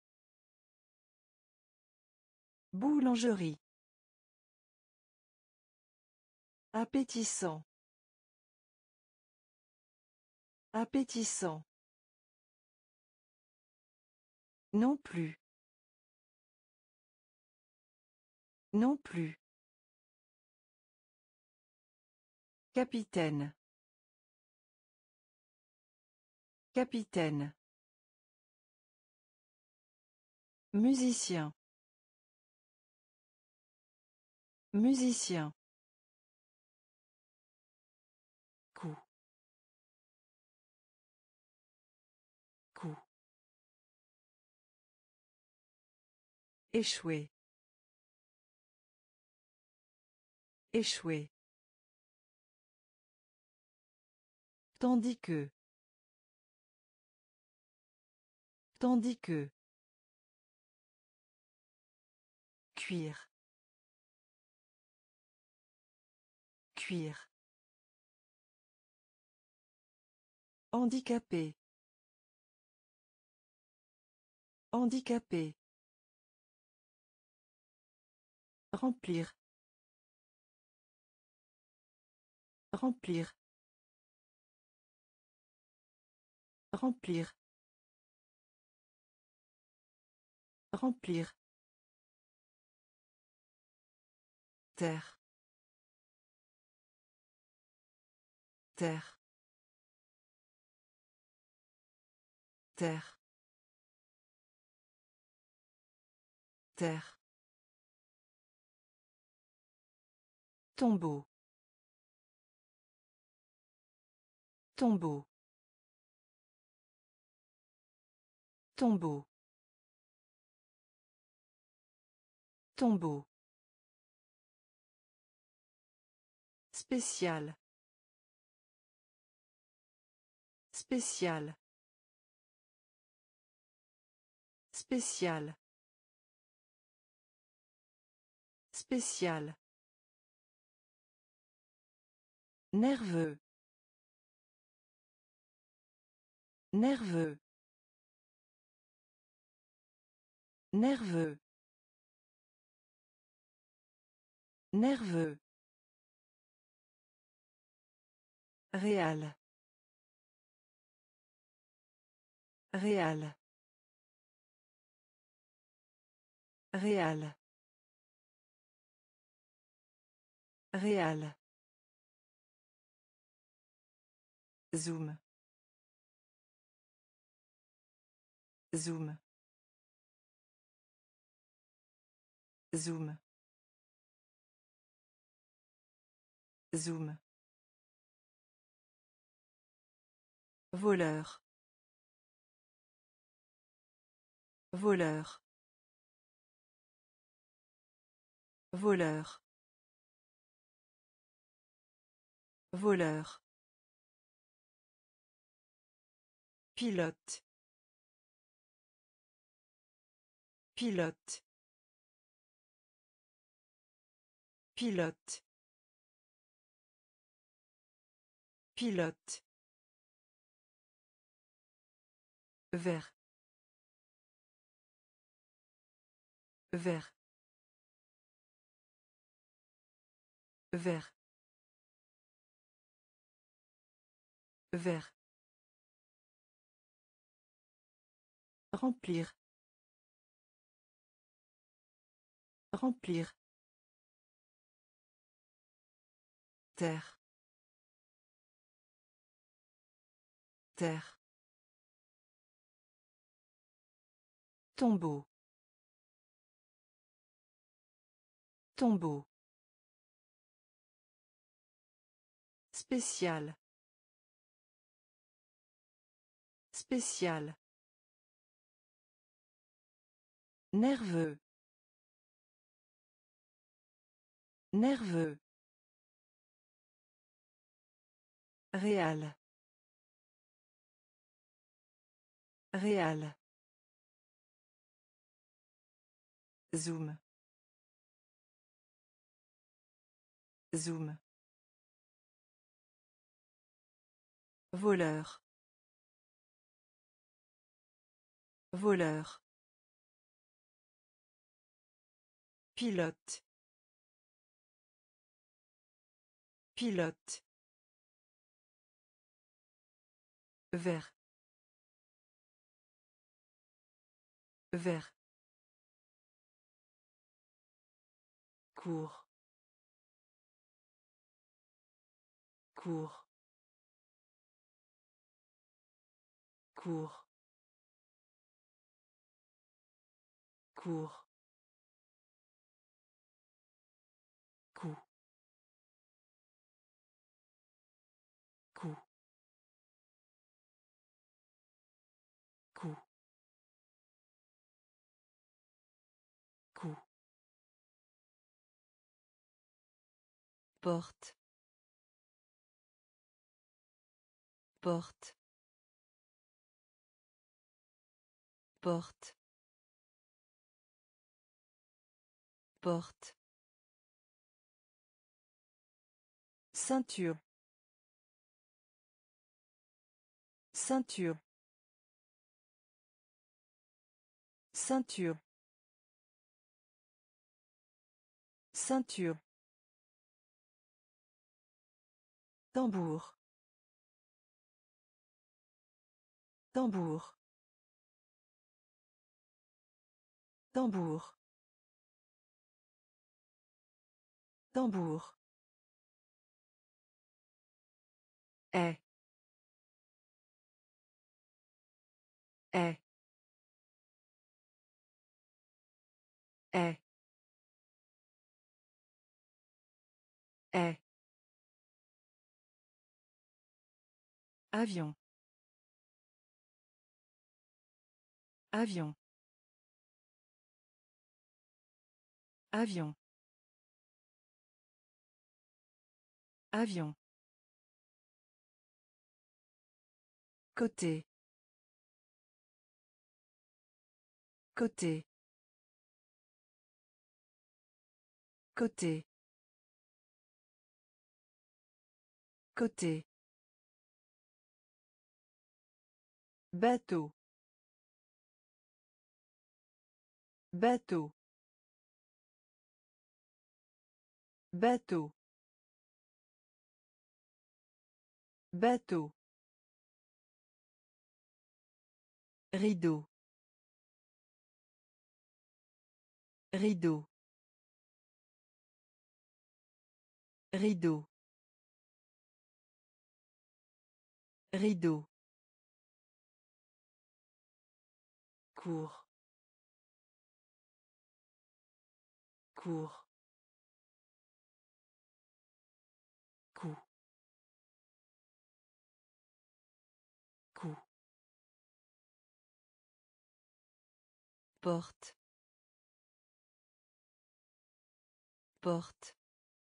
Boulangerie. Appétissant. Appétissant. Non plus. Non plus. Capitaine. Capitaine. Musicien. Musicien. Coup. Coup. Échouer. Échouer. Tandis que. Tandis que. Cuire. Cuire. Handicapé. Handicapé. Remplir. Remplir. Remplir. Remplir. Terre. Terre. Terre. Terre. Tombeau. Tombeau. Tombeau. Tombeau. Spécial. Spécial. Spécial. Spécial. Nerveux. Nerveux. Nerveux. Nerveux. Réal. Réal. Réal. Réal. Zoom. Zoom. Zoom. Zoom. Voleur. Voleur. Voleur. Voleur. Pilote. Pilote. Pilote. Pilote. Vert. Vert. Vert. Vert. Remplir. Remplir. Terre. Terre. Tombeau. Tombeau. Spécial. Spécial. Nerveux. Nerveux. Réal. Réal. Zoom. Zoom. Voleur. Voleur. Pilote. Pilote. Vert. Vert. cours, cours, cours, cours, coup, coup, coup, coup, porte, porte, porte, porte, ceinture, ceinture, ceinture, ceinture, tambour, tambour, tambour, tambour, est, est, est, est, avion, avion, avion, avion, côté, côté, côté, côté, bateau, bateau, bateau, bateau, rideau, rideau, rideau, rideau, cours, cours, coup, coup, porte, porte,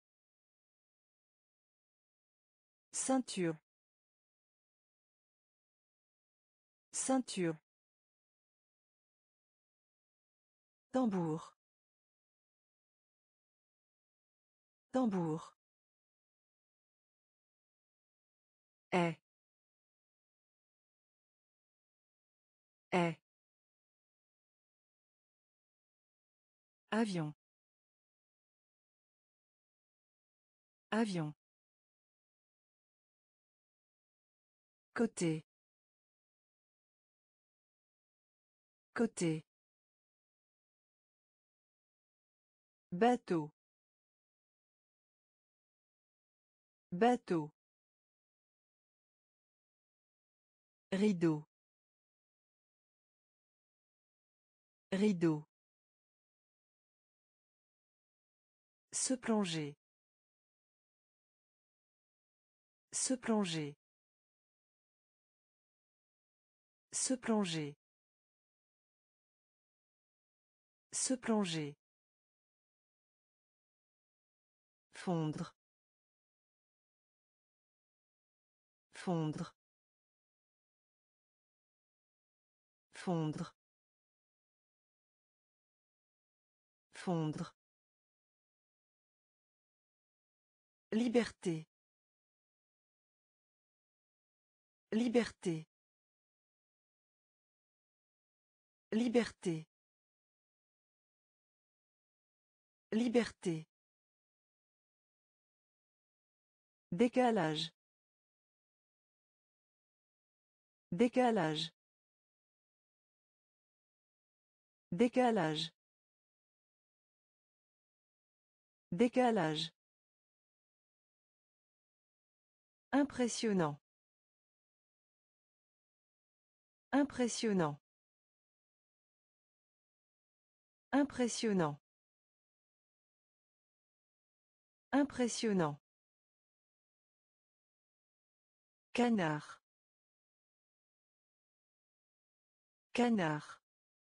ceinture, ceinture, tambour, tambour, est, est, avion, avion, côté, côté, bateau, bateau, rideau, rideau, se plonger, se plonger, se plonger, se plonger, fondre, fondre, fondre, fondre, liberté, liberté, liberté, liberté, décalage, décalage, décalage, Décalage. Impressionnant. Impressionnant. Impressionnant. Impressionnant. Canard. Canard.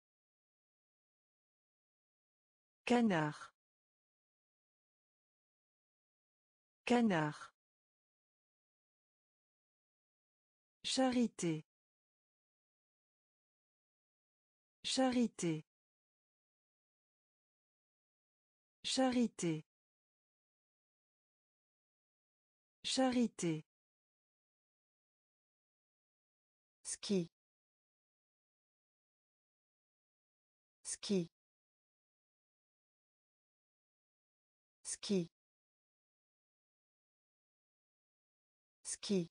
Canard. Canard. Charité. Charité. Charité. Charité. Ski. Ski. Ski. Ski.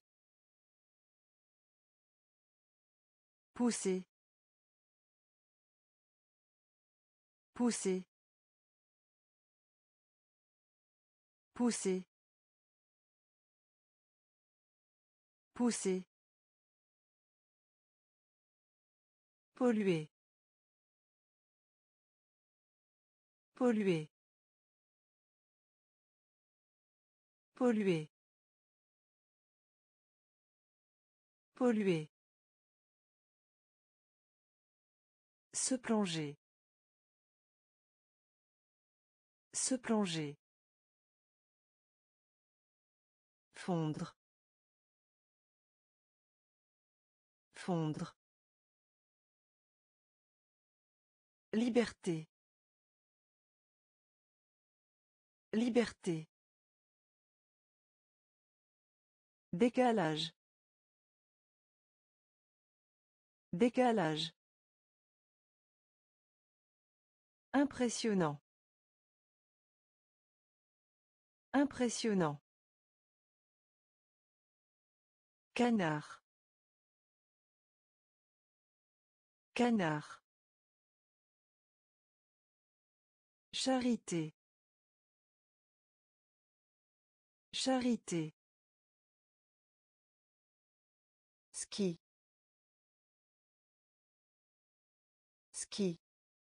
Pousser. Pousser. Pousser. Pousser. Polluer. Polluer. Polluer. Polluer. Se plonger. Se plonger. Fondre. Fondre. Liberté. Liberté. Décalage. Décalage. Impressionnant. Impressionnant. Canard. Canard. Charité. Charité. Ski. Ski.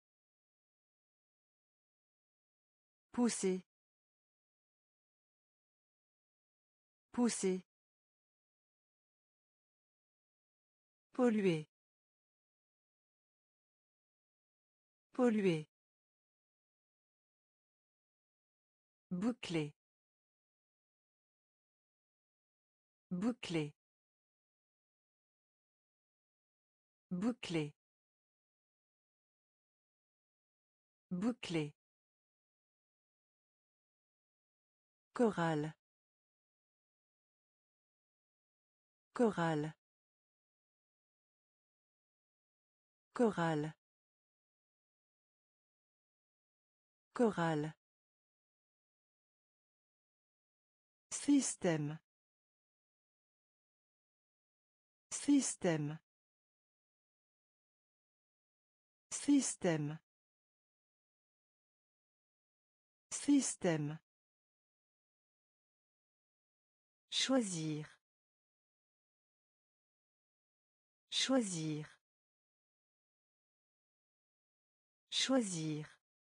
Pousser. Pousser. Polluer. Polluer. Boucler. Boucler. Boucler. Boucler. Chorale. Chorale. Chorale. Chorale. Système. Système. Système. Système. Choisir. Choisir. Choisir.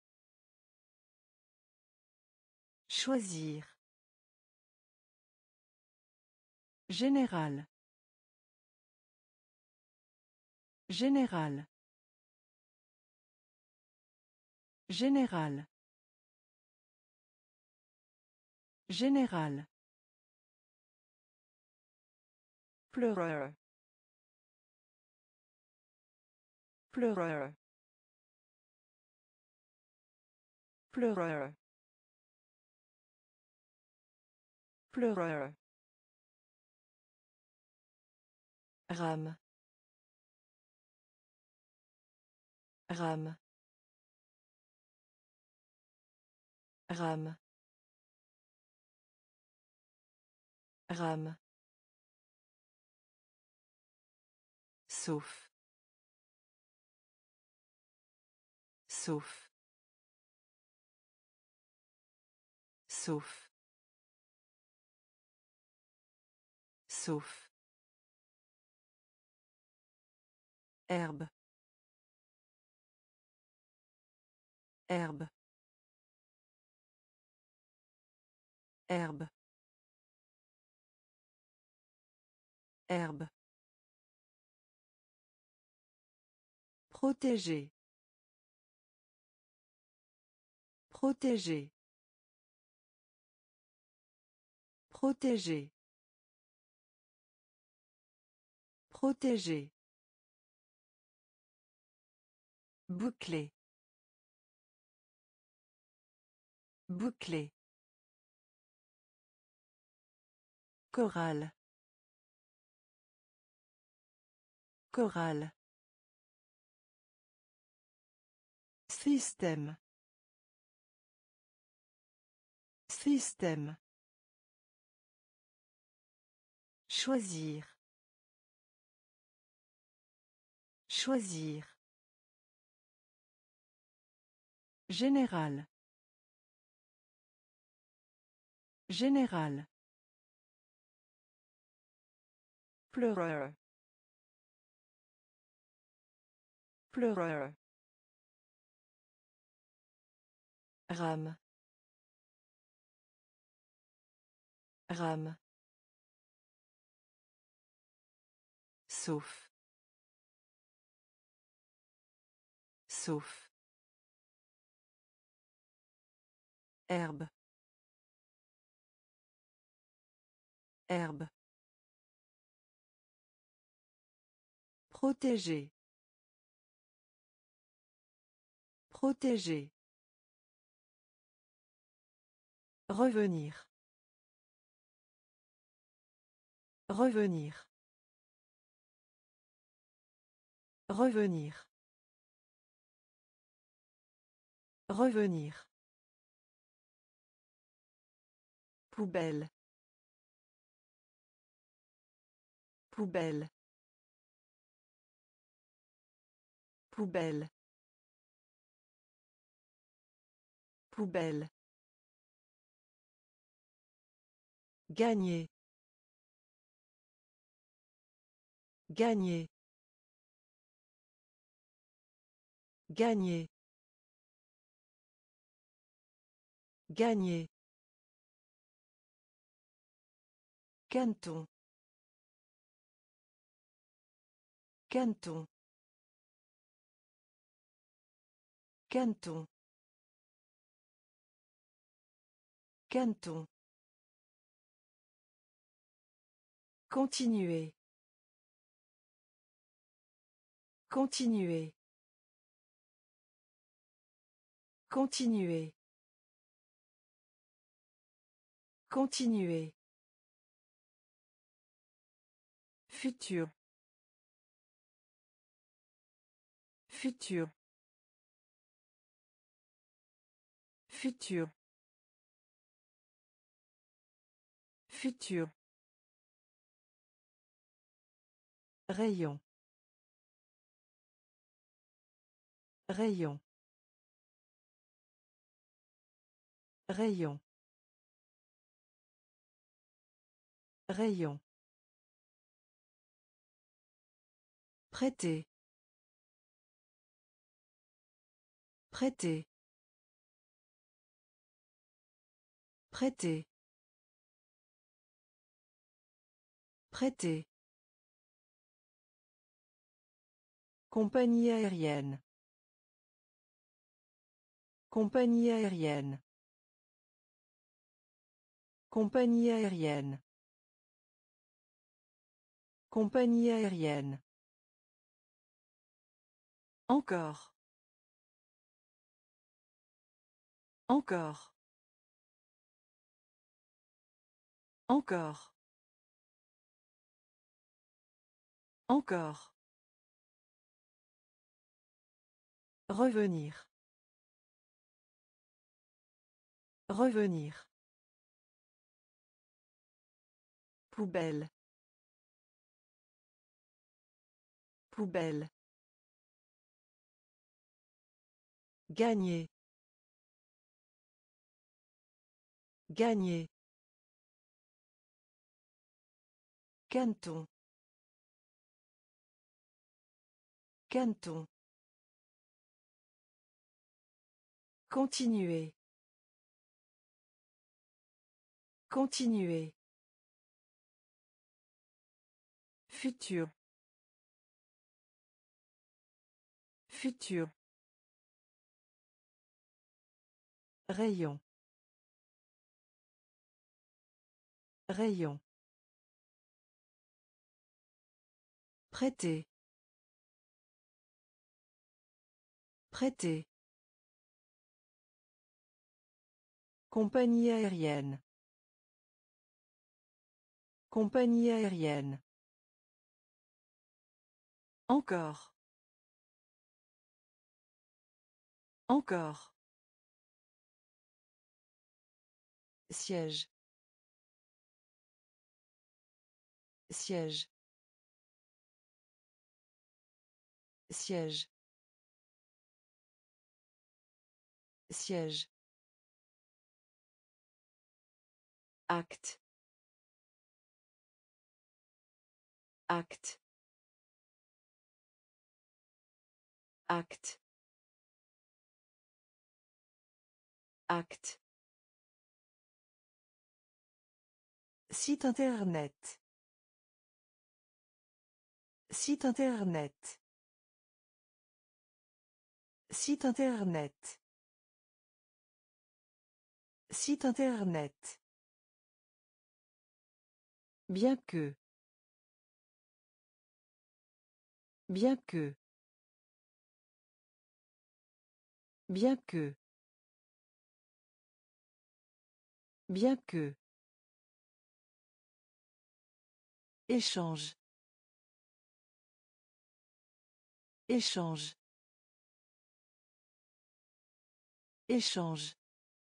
Choisir. Général. Général. Général. Général. Pleureur. Pleureur. Pleureur. Pleureur. Rame. Rame. Rame. Rame. Sauf. Sauf. Sauf. Sauf. Herbe. Herbe. Herbe. Herbe. Protéger. Protéger. Protéger. Protéger. Boucler. Boucler. Chorale. Chorale. Système. Système. Choisir. Choisir. Général. Général. Pleureur. Pleureur. Rame. Rame. Sauf. Sauf. Herbe. Herbe. Protéger. Protéger. Revenir. Revenir. Revenir. Revenir. Poubelle. Poubelle. Poubelle. Poubelle. Gagner. Gagner. Gagner. Gagner. Canton. Canton. Canton. Canton. Continuer. Continuer. Continuer. Continuer. Futur. Futur. Futur. Futur. Rayon. Rayon. Rayon. Rayon. Prêter. Prêter. Prêter. Prêter. Compagnie aérienne. Compagnie aérienne. Compagnie aérienne. Compagnie aérienne. Encore. Encore. Encore. Encore. Revenir. Revenir. Poubelle. Poubelle. Gagner. Gagner. Canton. Canton. Continuer. Continuer. Futur. Futur. Rayon. Rayon. Prêter. Prêter. Compagnie aérienne. Compagnie aérienne. Encore. Encore. Siège. Siège. Siège. Siège. Acte. Acte. Acte. Acte. Site internet. Site internet. Site internet. Site internet. Bien que. Bien que. Bien que. Bien que. Échange. Échange. Échange.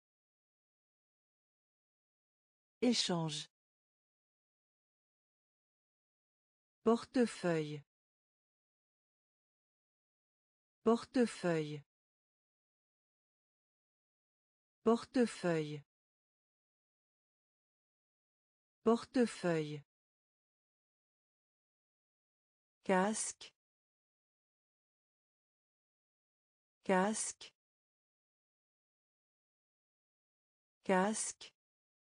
Échange. Portefeuille. Portefeuille. Portefeuille. Portefeuille. Casque. Casque. Casque.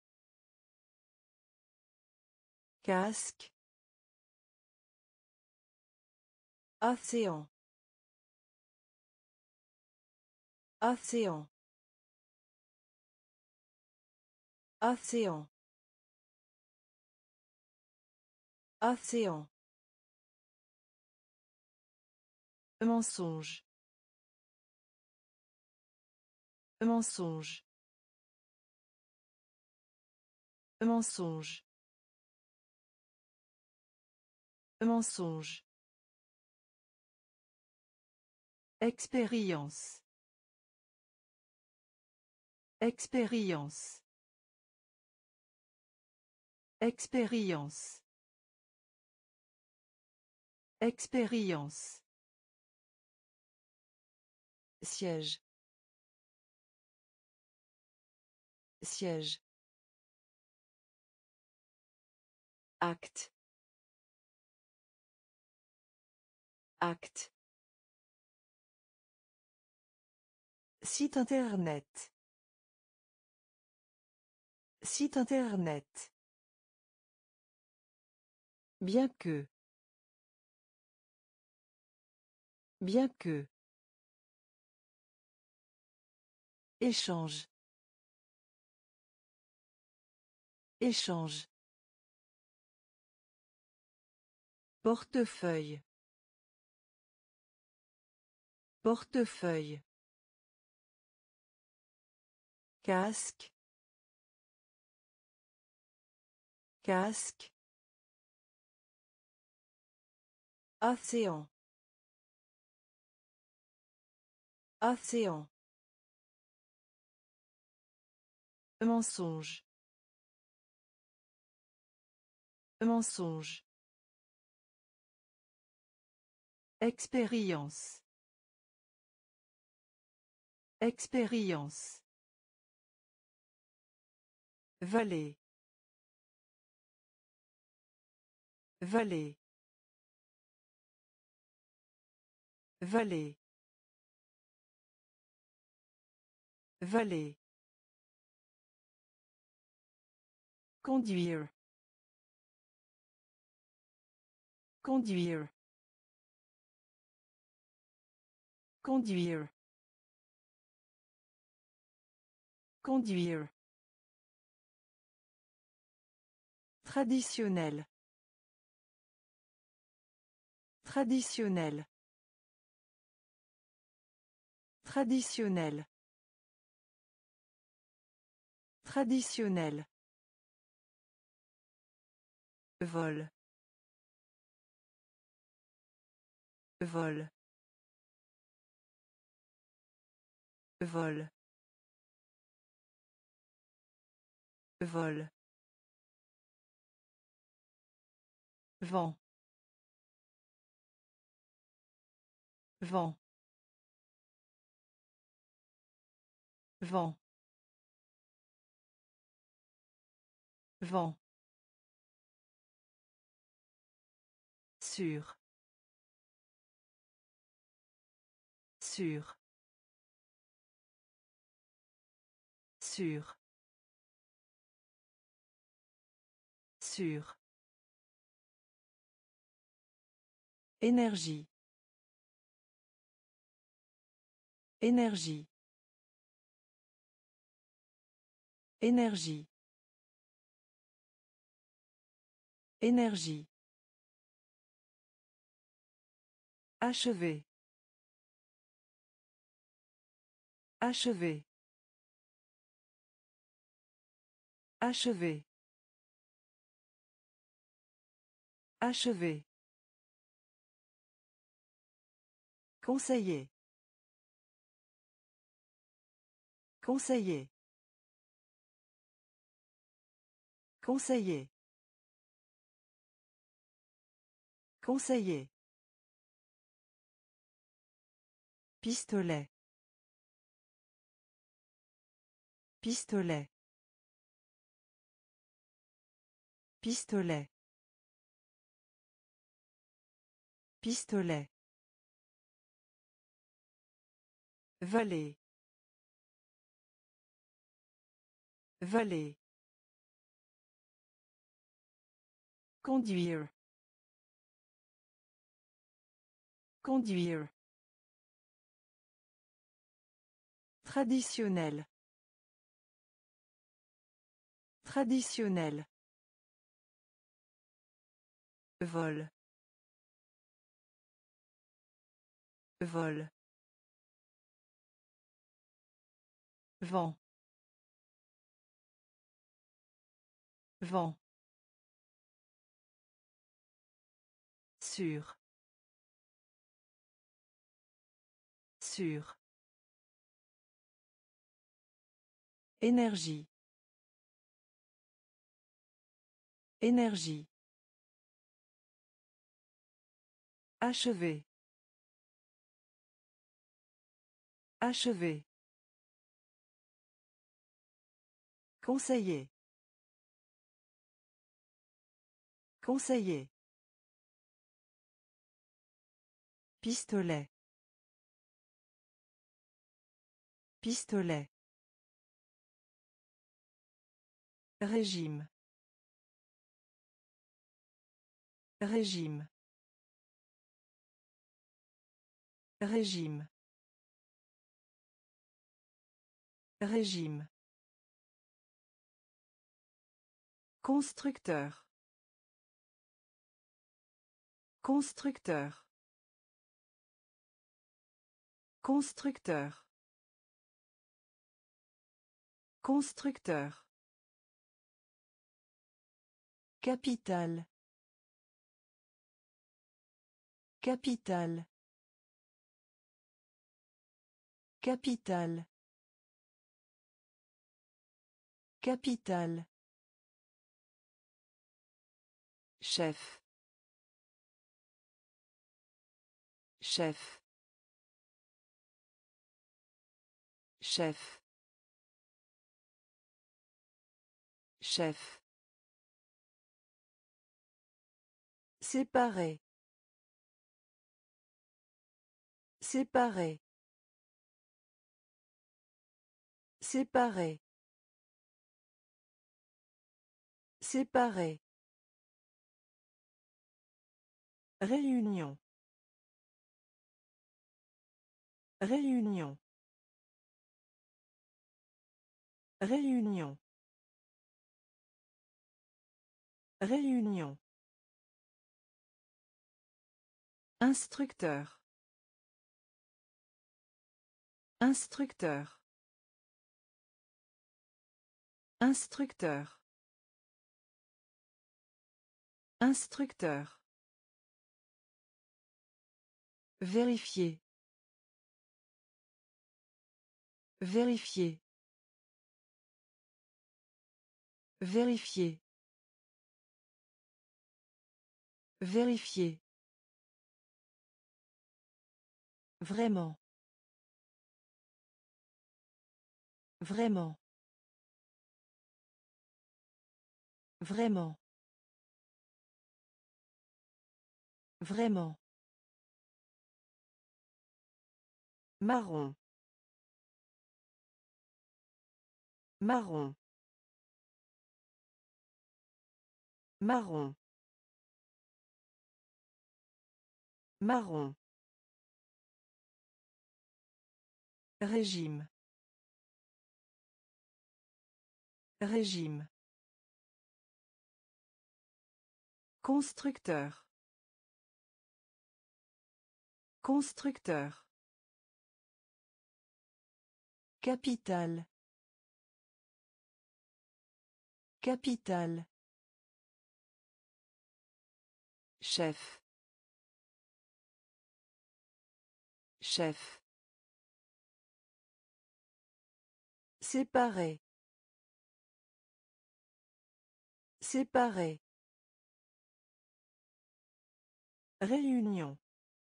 Casque. Océan. Océan. Océan. Océan. Mensonge. Mensonge. Mensonge. Mensonge. Expérience. Expérience. Expérience. Expérience. Siège. Siège. Acte. Acte. Site internet. Site internet. Bien que. Bien que. Échange. Échange. Portefeuille. Portefeuille. Casque. Casque. Océan. Océan. Mensonge. Mensonge. Expérience. Expérience. Vallée. Vallée. Vallée. Vallée. Conduire. Conduire. Conduire. Conduire. Traditionnel. Traditionnel. Traditionnel. Traditionnel. Vol. Vol. Vol. Vol. Vent. Vent. Vent. Vent. Sûr. Sûr. Sûr. Sûr. Énergie. Énergie. Énergie. Énergie. Achever. Achever. Achever. Achever. Conseiller. Conseiller. Conseiller. Conseiller. Pistolet. Pistolet. Pistolet. Pistolet. Vallée. Vallée. Conduire. Conduire. Traditionnel. Traditionnel. Vol. Vol. Vent. Vent. Sûr. Sûr. Énergie. Énergie. Achever. Achever. Conseiller. Conseiller. Pistolet. Pistolet. Régime. Régime. Régime. Régime. Constructeur. Constructeur. Constructeur. Constructeur. Capital. Capital. Capital. Capital. Chef. Chef. Chef. Chef. Séparer. Séparer. Séparer. Séparer. Réunion. Réunion. Réunion. Réunion. Instructeur. Instructeur. Instructeur. Instructeur. Vérifier. Vérifier. Vérifier. Vérifier. Vraiment. Vraiment. Vraiment. Vraiment. Marron. Marron. Marron. Marron. Régime. Régime. Constructeur. Constructeur. Capital. Capital. Chef. Chef. Séparer. Séparer. Réunion.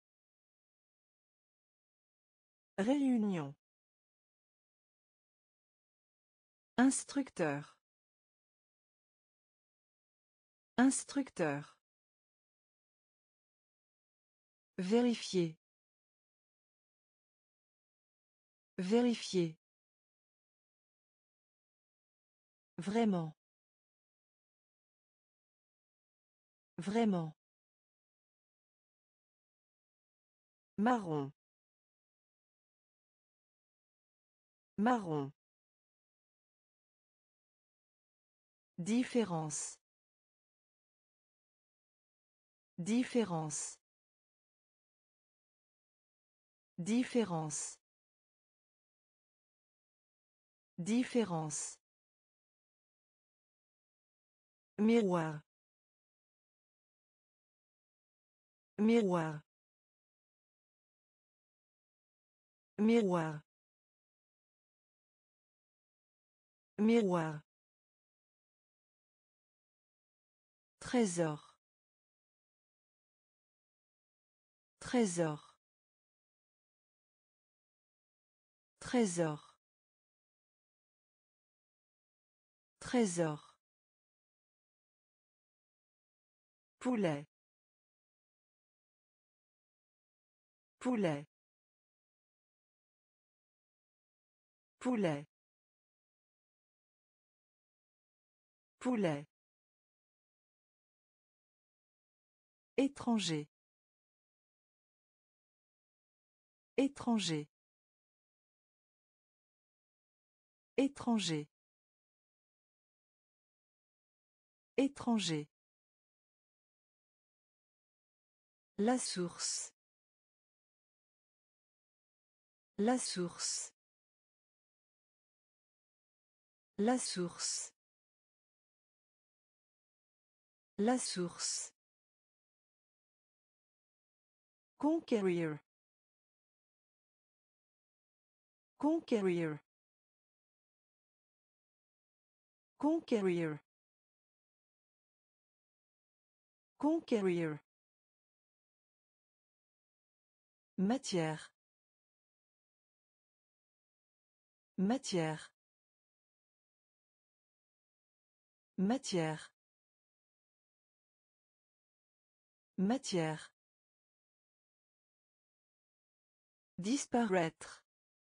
Réunion. Instructeur. Instructeur. Vérifier. Vérifier. Vraiment. Vraiment. Marron. Marron. Différence. Différence. Différence. Différence. Miroir. Miroir. Miroir. Miroir. Trésor. Trésor. Trésor. Trésor. Poulet. Poulet. Poulet. Poulet. Étranger. Étranger. Étranger. Étranger. La source. La source. La source. La source. Conquérir. Conquérir. Conquérir. Conquérir. Matière. Matière. Matière. Matière. Disparaître.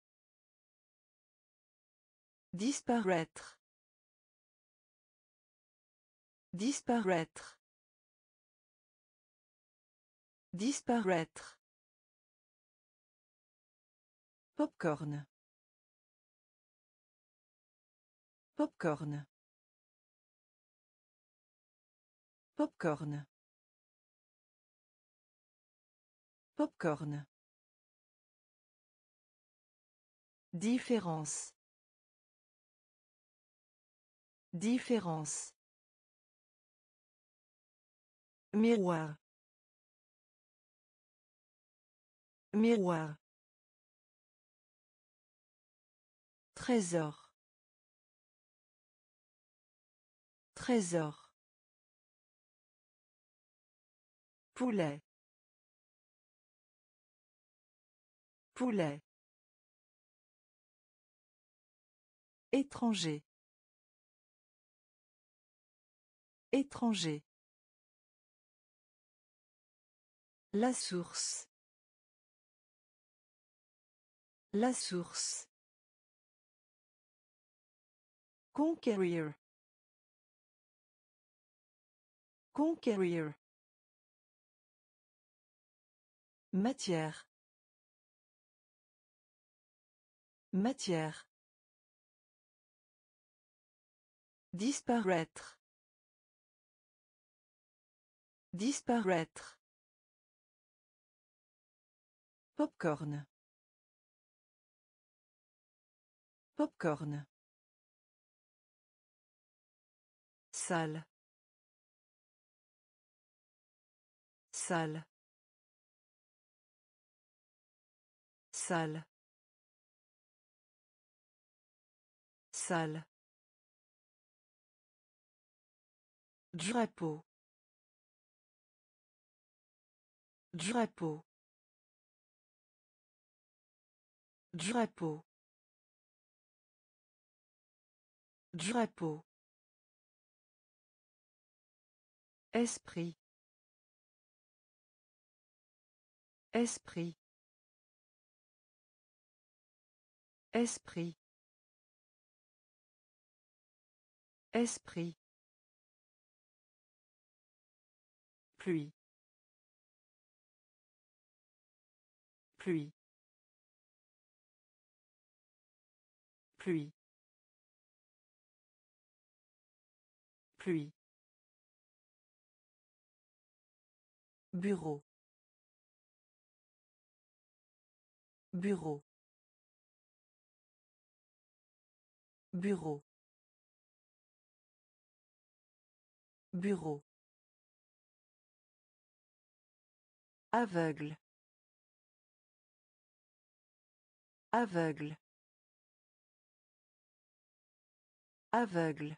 Disparaître. Disparaître. Disparaître. Popcorn. Popcorn. Popcorn. Popcorn. Différence. Différence. Miroir. Miroir. Trésor. Trésor. Poulet. Poulet. Étranger. Étranger. La source. La source. Conquérir. Conquérir. Matière. Matière. Disparaître. Disparaître. Popcorn. Popcorn. Salle. Salle. Salle. Salle. Drapeau. Drapeau. Drapeau. Drapeau. Esprit. Esprit. Esprit. Esprit. Pluie. Pluie. Pluie. Pluie. Bureau. Bureau. Bureau. Bureau. Aveugle. Aveugle. Aveugle.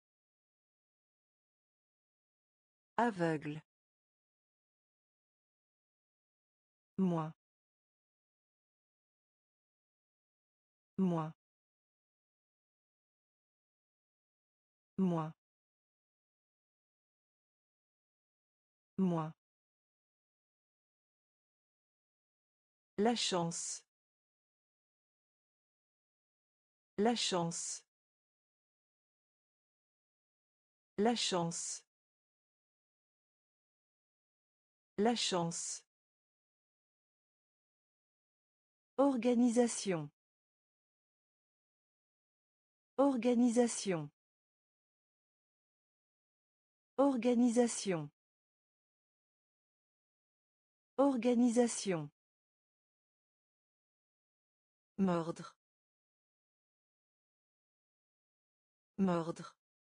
Aveugle. Moi. Moi. Moi. Moi. La chance. La chance. La chance. La chance. Organisation. Organisation. Organisation. Organisation. Mordre. Mordre.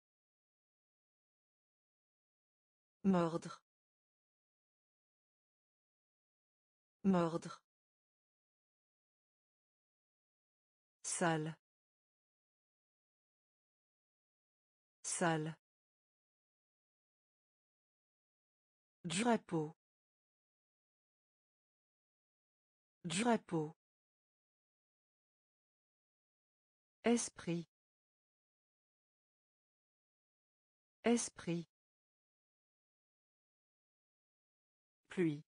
Mordre. Mordre. Salle. Salle. Drapeau. Drapeau. Esprit. Esprit. Pluie.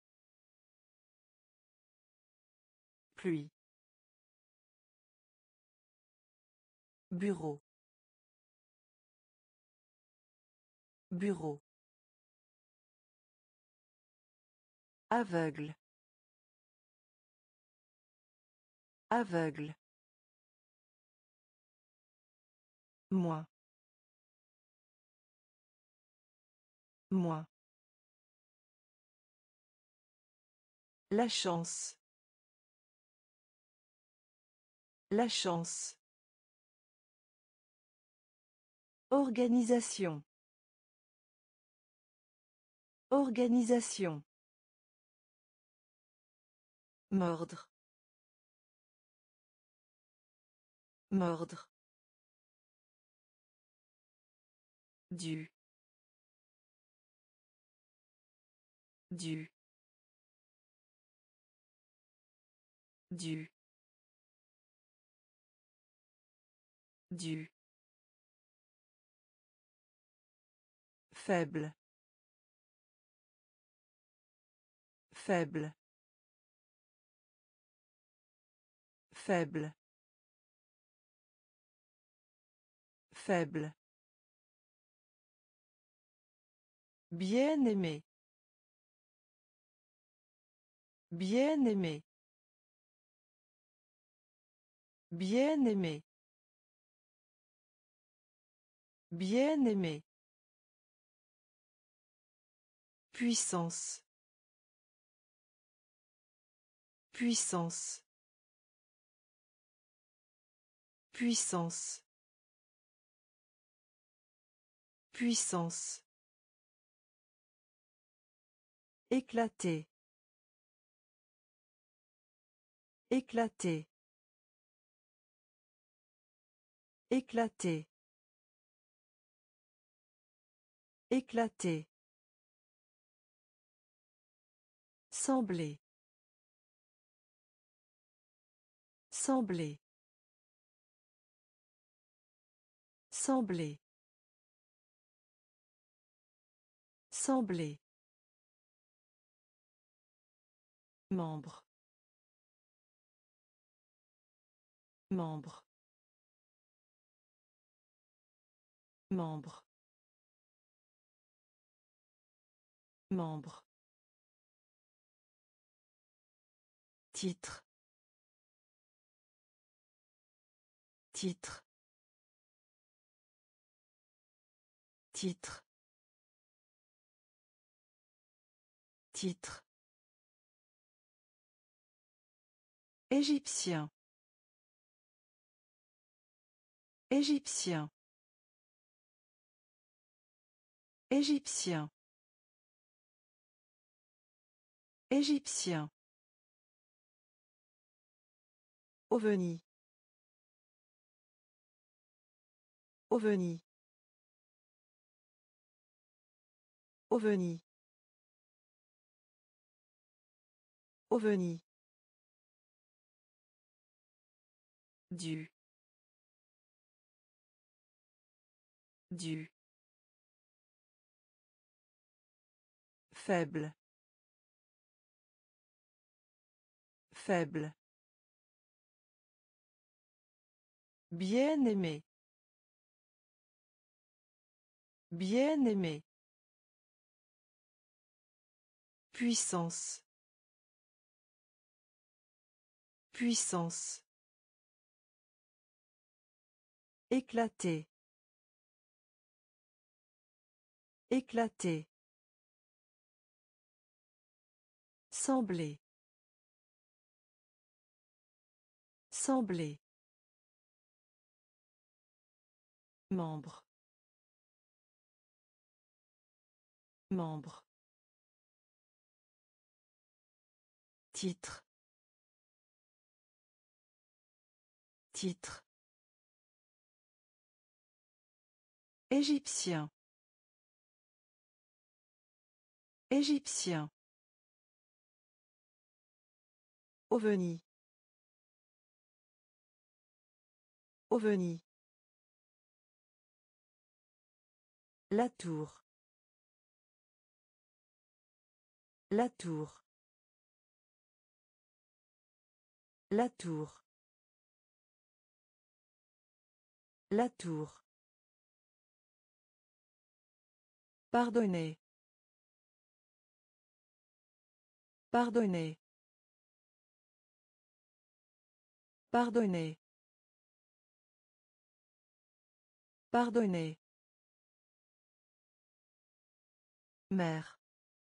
Pluie. Bureau. Bureau. Aveugle. Aveugle. Moi. Moi. La chance. La chance. Organisation. Organisation. Mordre. Mordre. Du. Du. Du. Du. Faible. Faible. Faible. Faible. Bien-aimé. Bien-aimé. Bien-aimé. Bien-aimé. Puissance. Puissance. Puissance. Puissance. Éclater. Éclater. Éclater. Éclater. Sembler. Sembler. Sembler. Sembler. Membre. Membre. Membre. Membre. Titre. Titre. Titre. Titre. Égyptien. Égyptien. Égyptien. Égyptien. OVNI. OVNI. OVNI. OVNI. Du. Du. Faible. Faible. Bien-aimé. Bien-aimé. Puissance. Puissance. Éclater. Éclater. Sembler. Sembler. Membre. Membre. Titre. Titre. Égyptien. Égyptien. OVNI. OVNI. La tour. La tour. La tour. La tour. Pardonner. Pardonner. Pardonner. Pardonner. Mère.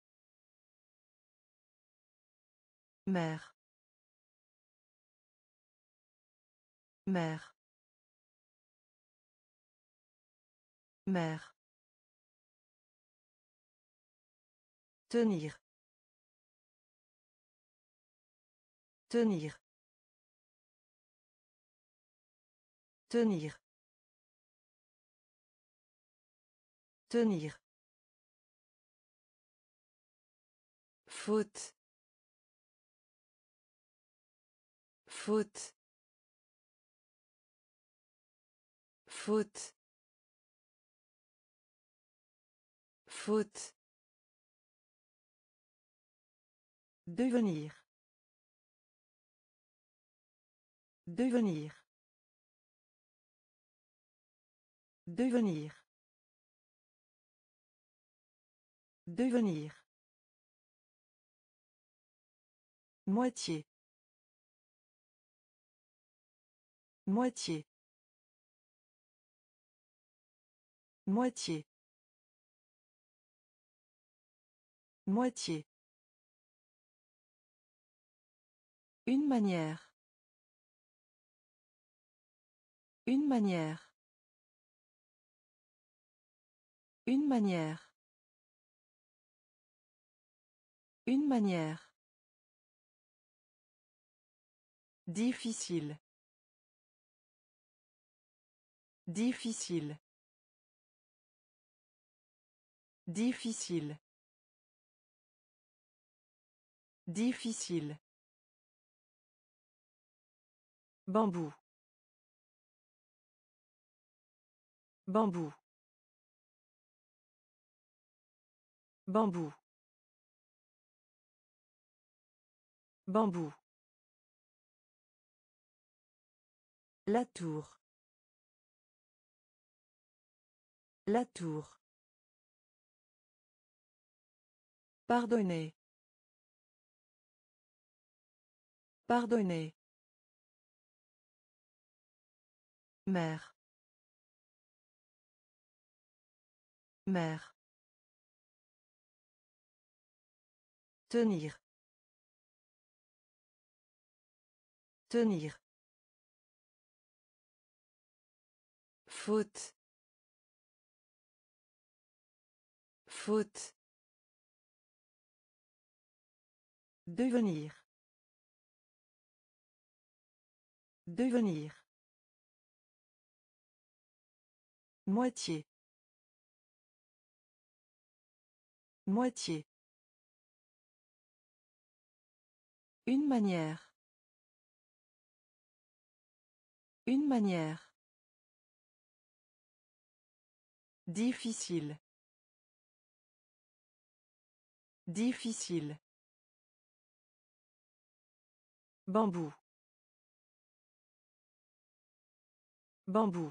Mère. Mère. Mère. Tenir. Tenir. Tenir. Tenir. Faute. Faute. Faute. Faute. Devenir. Devenir. Devenir. Devenir. Moitié. Moitié. Moitié. Moitié. Une manière. Une manière. Une manière. Une manière. Difficile. Difficile. Difficile. Difficile. Bambou. Bambou. Bambou. Bambou. La tour. La tour. Pardonner. Pardonner. Mère. Mère. Tenir. Tenir. Faute. Faute. Devenir. Devenir. Moitié. Moitié. Une manière. Une manière. Difficile. Difficile. Bambou. Bambou.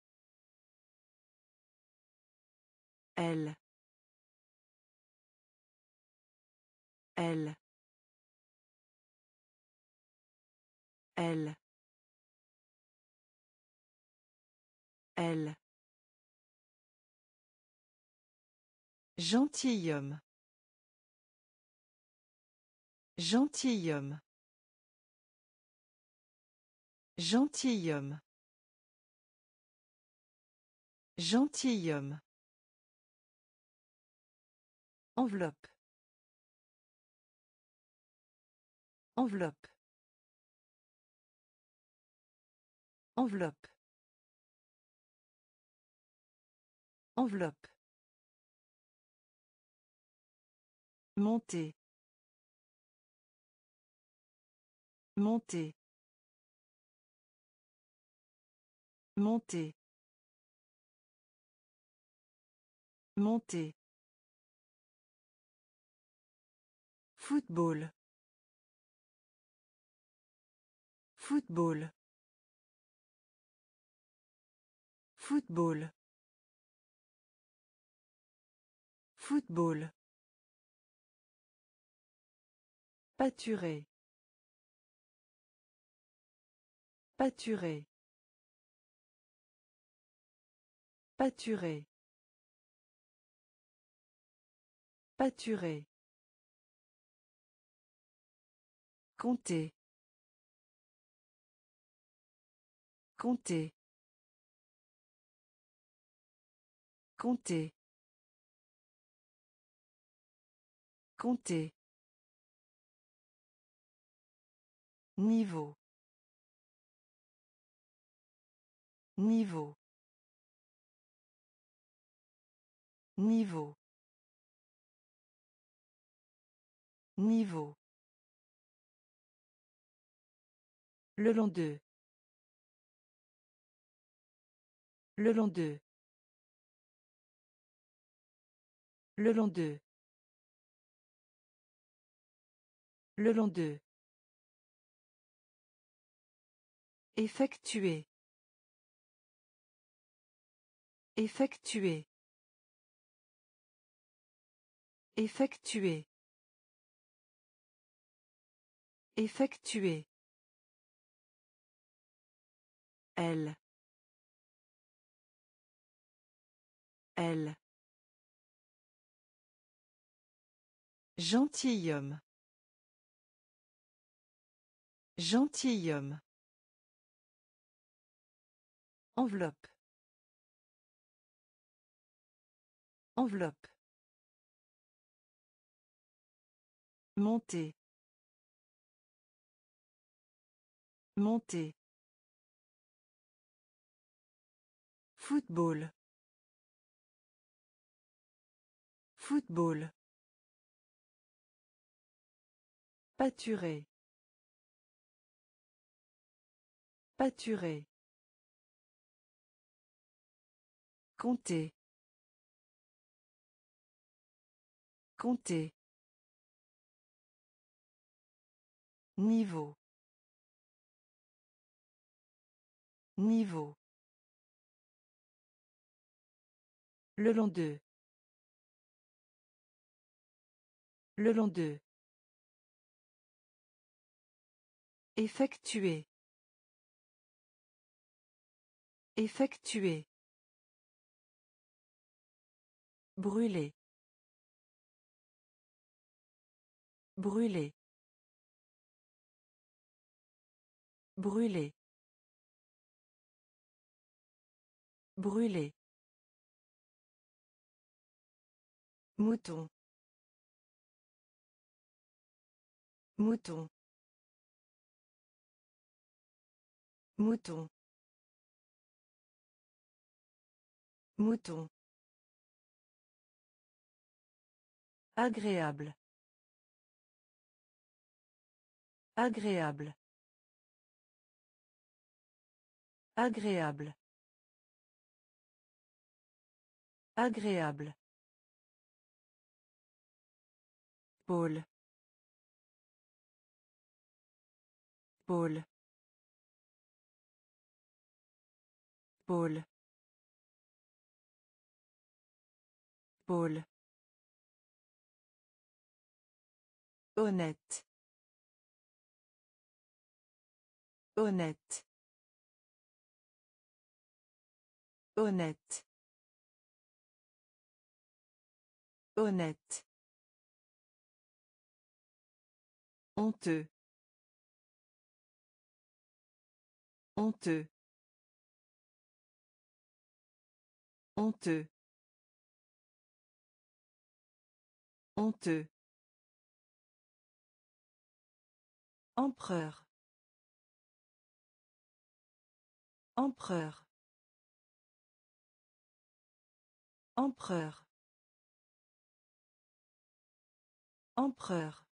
Elle. Elle. Elle. Elle. Gentilhomme. Gentilhomme. Gentilhomme. Gentilhomme. Enveloppe. Enveloppe. Enveloppe. Enveloppe. Monter. Monter. Monter. Monter. Football. Football. Football. Football. Pâturer. Pâturer. Pâturer. Pâturer. Compter. Compter. Compter. Compter. Niveau. Niveau. Niveau. Niveau. Le long d'eux. Le long d'eux. Le long d'eux. Le long d'eux. Effectuer. Effectuer. Effectuer. Effectuer. Elle. Elle. Gentilhomme. Gentilhomme. Enveloppe. Enveloppe. Monter. Monter. Football. Football. Pâturer. Pâturer. Compter. Compter. Niveau. Niveau. Le long d'eux. Le long d'eux. Effectuer. Effectuer. Brûler. Brûler. Brûler. Brûler. Mouton. Mouton. Mouton. Mouton. Agréable. Agréable. Agréable. Agréable. Pôle. Pôle. Pôle. Pôle. Honnête. Honnête. Honnête. Honnête. Honteux. Honteux. Honteux. Honteux. Empereur. Empereur. Empereur. Empereur.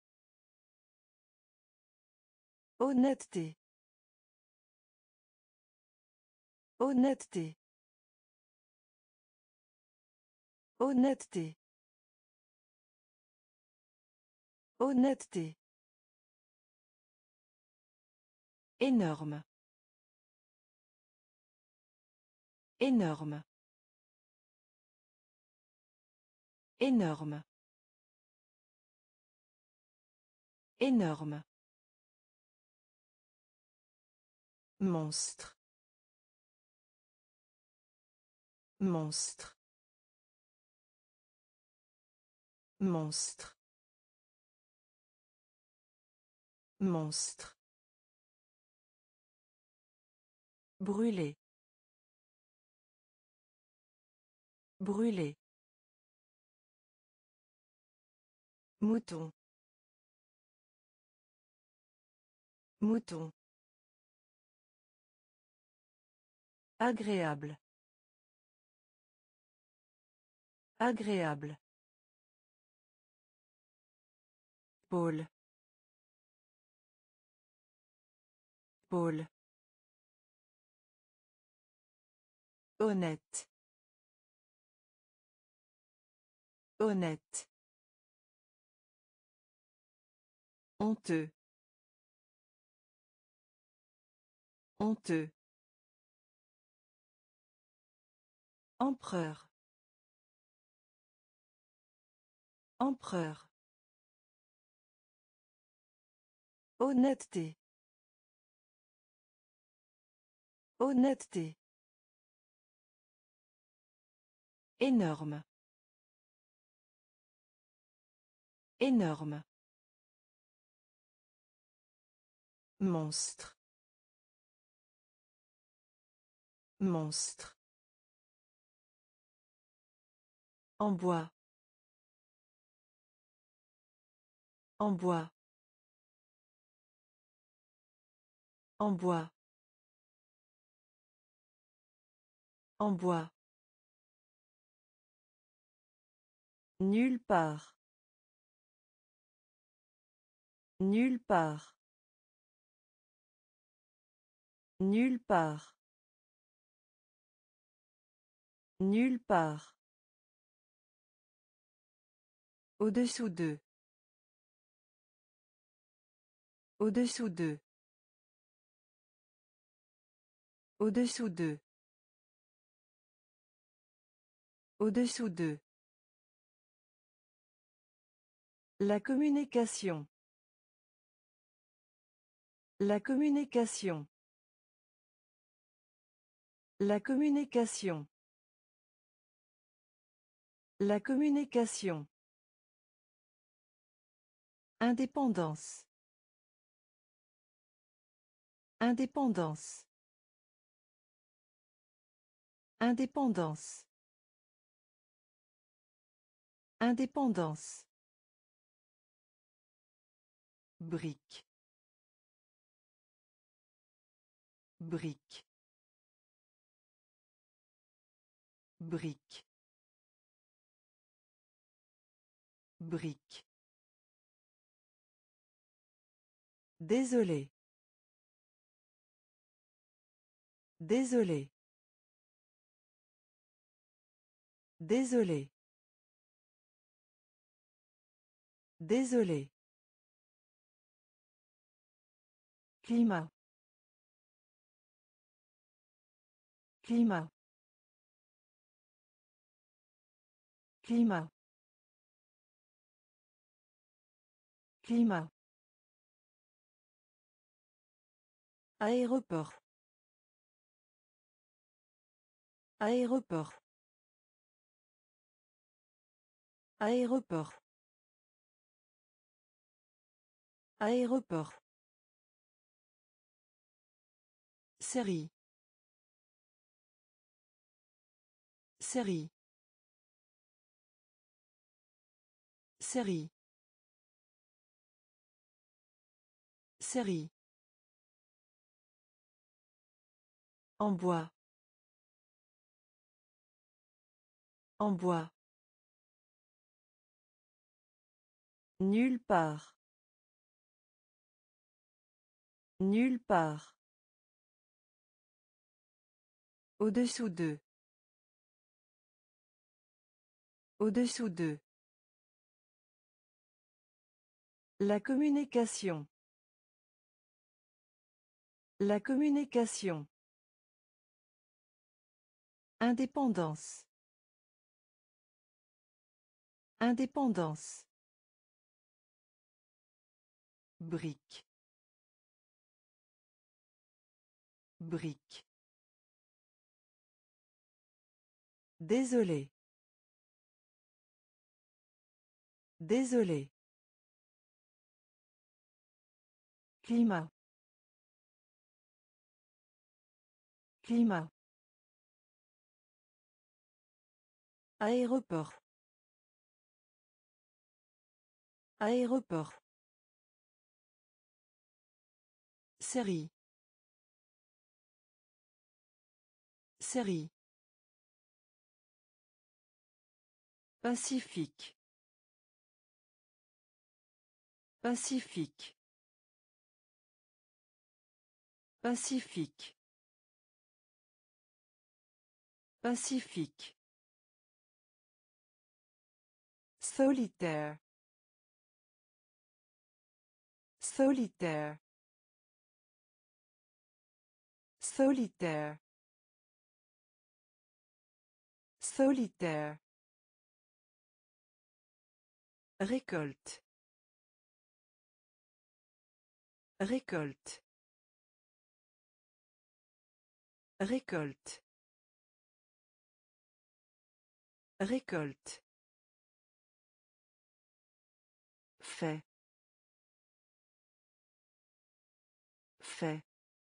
Honnêteté. Honnêteté. Honnêteté. Honnêteté. Énorme. Énorme. Énorme. Énorme. Monstre. Monstre. Monstre. Monstre. Brûler. Brûler. Mouton. Mouton. Agréable. Agréable. Pôle. Pôle. Honnête. Honnête. Honteux. Honteux. Empereur. Empereur. Honnêteté. Honnêteté. Énorme. Énorme. Monstre. Monstre. En bois. En bois. En bois. En bois. Nulle part. Nulle part. Nulle part. Nulle part. Au-dessous d'eux. Au-dessous d'eux. Au-dessous d'eux. Au-dessous d'eux. La communication. La communication. La communication. La communication. Indépendance. Indépendance. Indépendance. Indépendance. Brique. Brique. Brique. Brique. Désolé. Désolé. Désolé. Désolé. Climat. Climat. Climat. Climat. Aéroport. Aéroport. Aéroport. Aéroport. Série. Série. Série. Série. En bois. En bois. Nulle part. Nulle part. Au-dessous d'eux. Au-dessous de. La communication. La communication. Indépendance. Indépendance. Brique. Brique. Désolé. Désolé. Climat. Climat. Aéroport. Aéroport. Série. Série. Pacifique. Pacifique. Pacifique. Pacifique. Solitaire. Solitaire. Solitaire. Solitaire. Récolte. Récolte. Récolte. Récolte. Fait. Fait.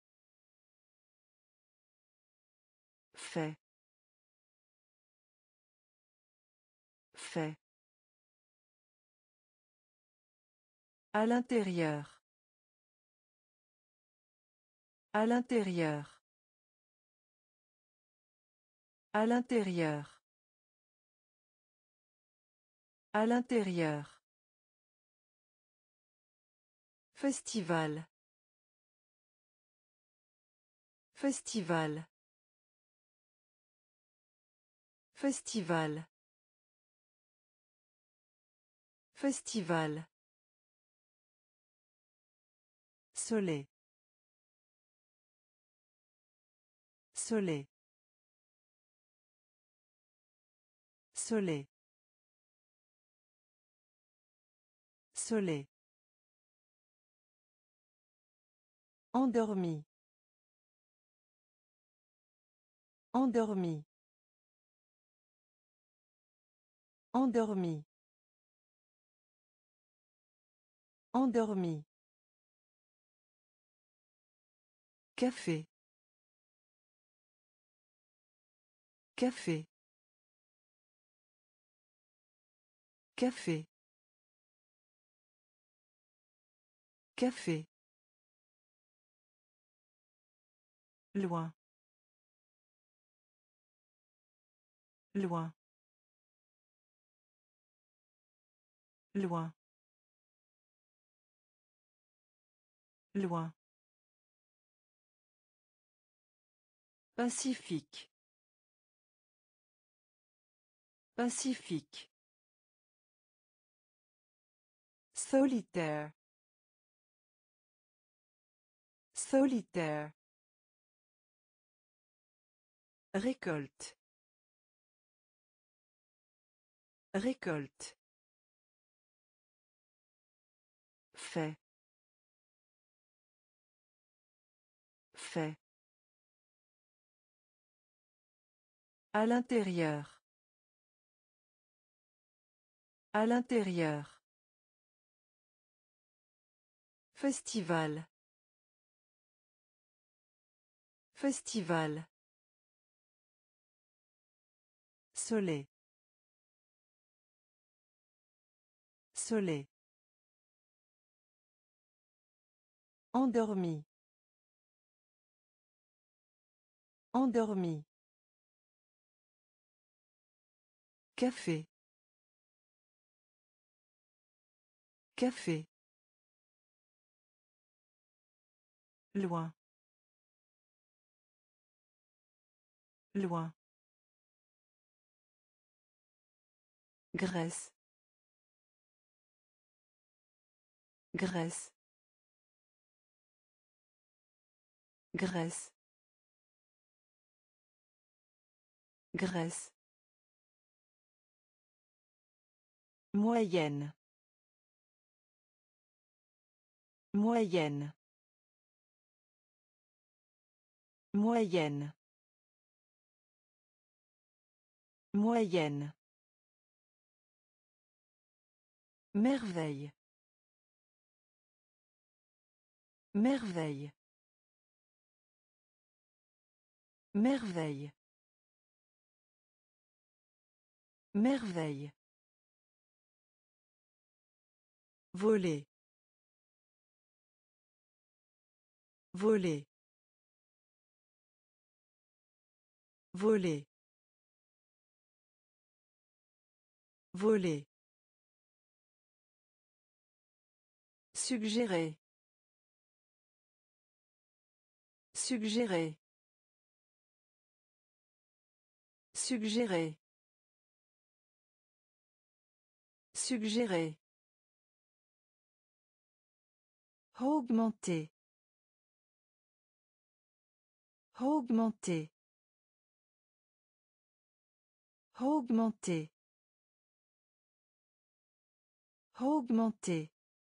Fait. Fait. À l'intérieur. À l'intérieur. À l'intérieur. À l'intérieur. Festival. Festival. Festival. Festival. Soleil. Soleil. Soleil. Soleil. Endormi. Endormi. Endormi. Endormi. Café. Café. Café. Café. Loin. Loin. Loin. Loin. Pacifique. Pacifique. Solitaire. Solitaire. Récolte. Récolte. Fait. Fait. À l'intérieur. À l'intérieur. Festival. Festival. Soleil. Soleil. Endormi. Endormi. Café. Café. Loin. Loin. Graisse. Graisse. Graisse. Graisse. Moyenne. Moyenne. Moyenne. Moyenne. Merveille. Merveille. Merveille. Merveille. Voler. Voler. Voler. Voler. Suggérer. Suggérer. Suggérer. Suggérer. Augmenter. Augmenter. Augmenter. Augmenter.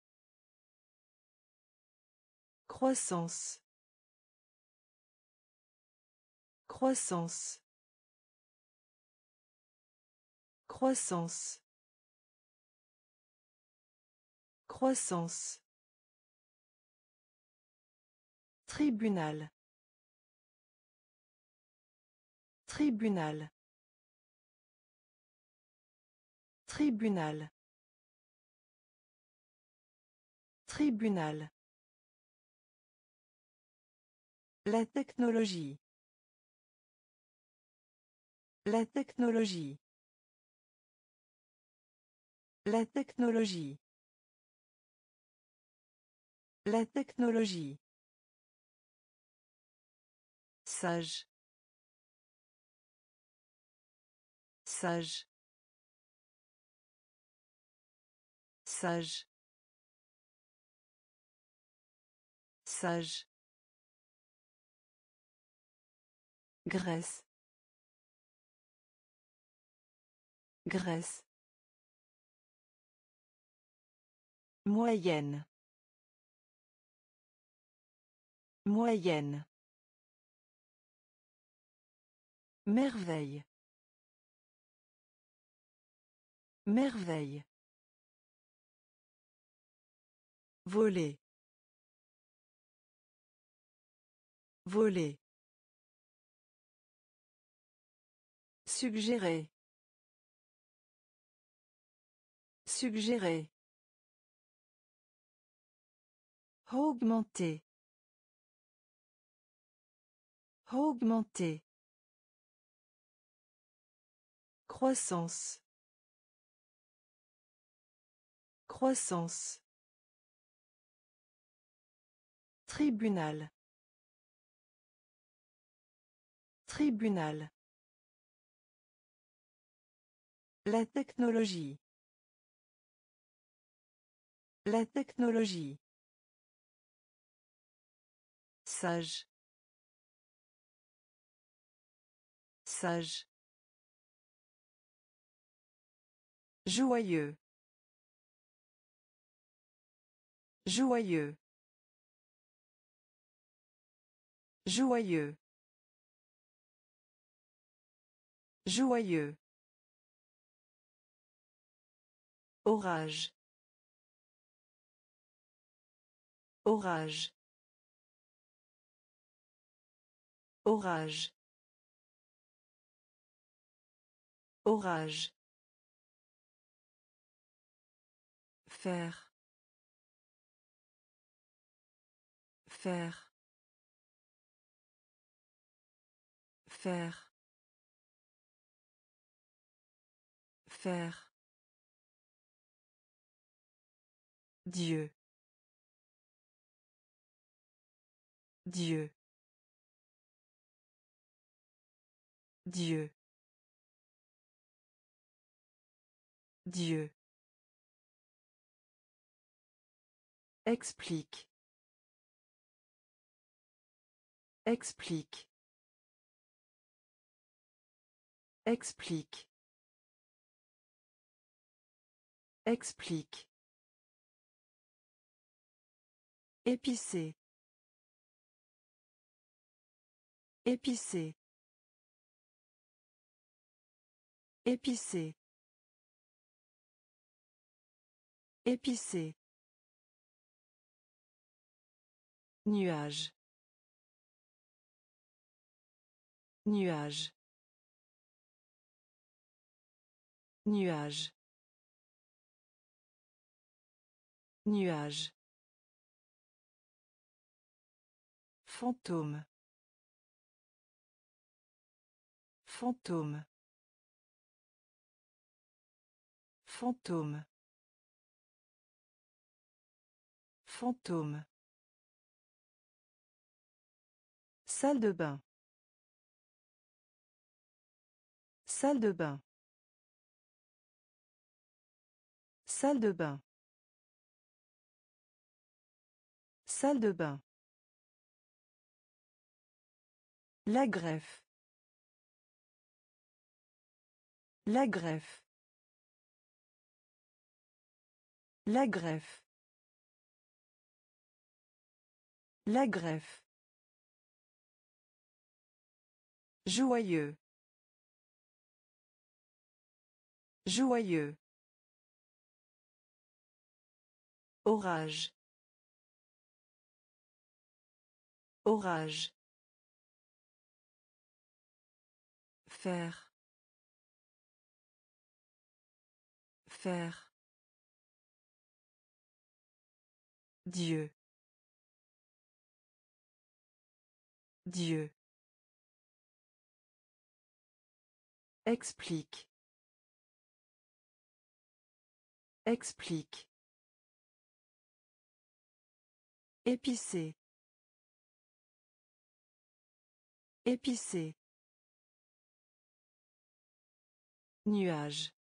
Croissance. Croissance. Croissance. Croissance. Tribunal. Tribunal. Tribunal. Tribunal. La technologie. La technologie. La technologie. La technologie. Sage. Sage. Sage. Sage. Graisse. Graisse. Moyenne. Moyenne. Merveille. Merveille. Voler. Voler. Suggérer. Suggérer. Augmenter. Augmenter. Croissance. Croissance. Tribunal. Tribunal. La technologie. La technologie. Sage. Sage. Joyeux. Joyeux. Joyeux. Joyeux. Orage. Orage. Orage. Orage. Faire. Faire. Faire. Faire. Dieu. Dieu. Dieu. Dieu. Explique. Explique. Explique. Explique. Épicé. Épicé. Épicé. Épicé. Nuage. Nuage. Nuage. Nuage. Fantôme. Fantôme. Fantôme. Fantôme. Salle de bain. Salle de bain. Salle de bain. Salle de bain. La greffe. La greffe. La greffe. La greffe. Joyeux. Joyeux. Orage. Orage. Faire. Faire. Dieu. Dieu. Explique. Explique. Épicé. Épicé. Nuage.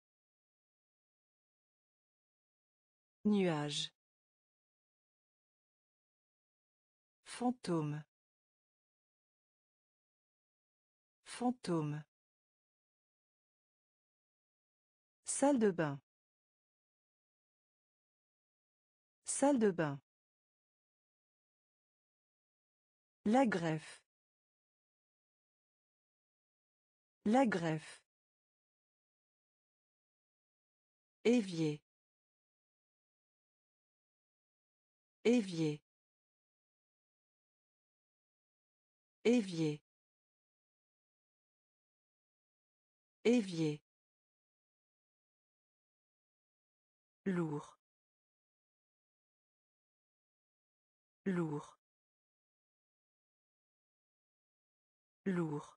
Nuage. Fantôme. Fantôme. Salle de bain. Salle de bain. La greffe. La greffe. Évier. Évier. Évier. Évier. Lourd. Lourd. Lourd.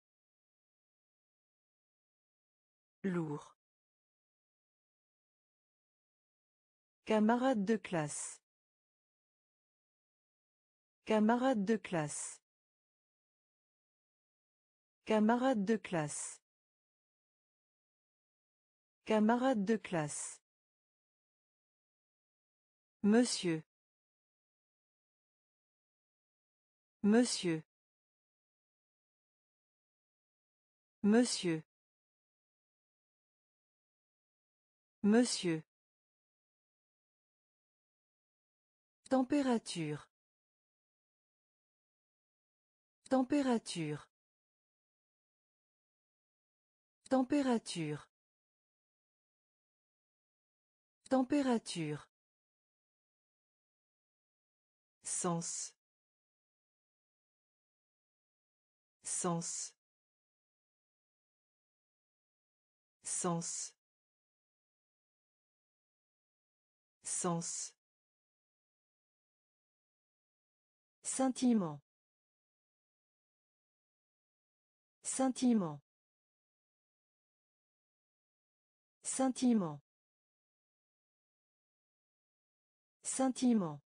Lourd. Camarade de classe. Camarade de classe. Camarade de classe. Camarade de classe. Monsieur. Monsieur. Monsieur. Monsieur. Température. Température. Température. Température. Sens. Sens. Sens. Sens. Sentiment. Sentiment. Sentiment. Sentiment.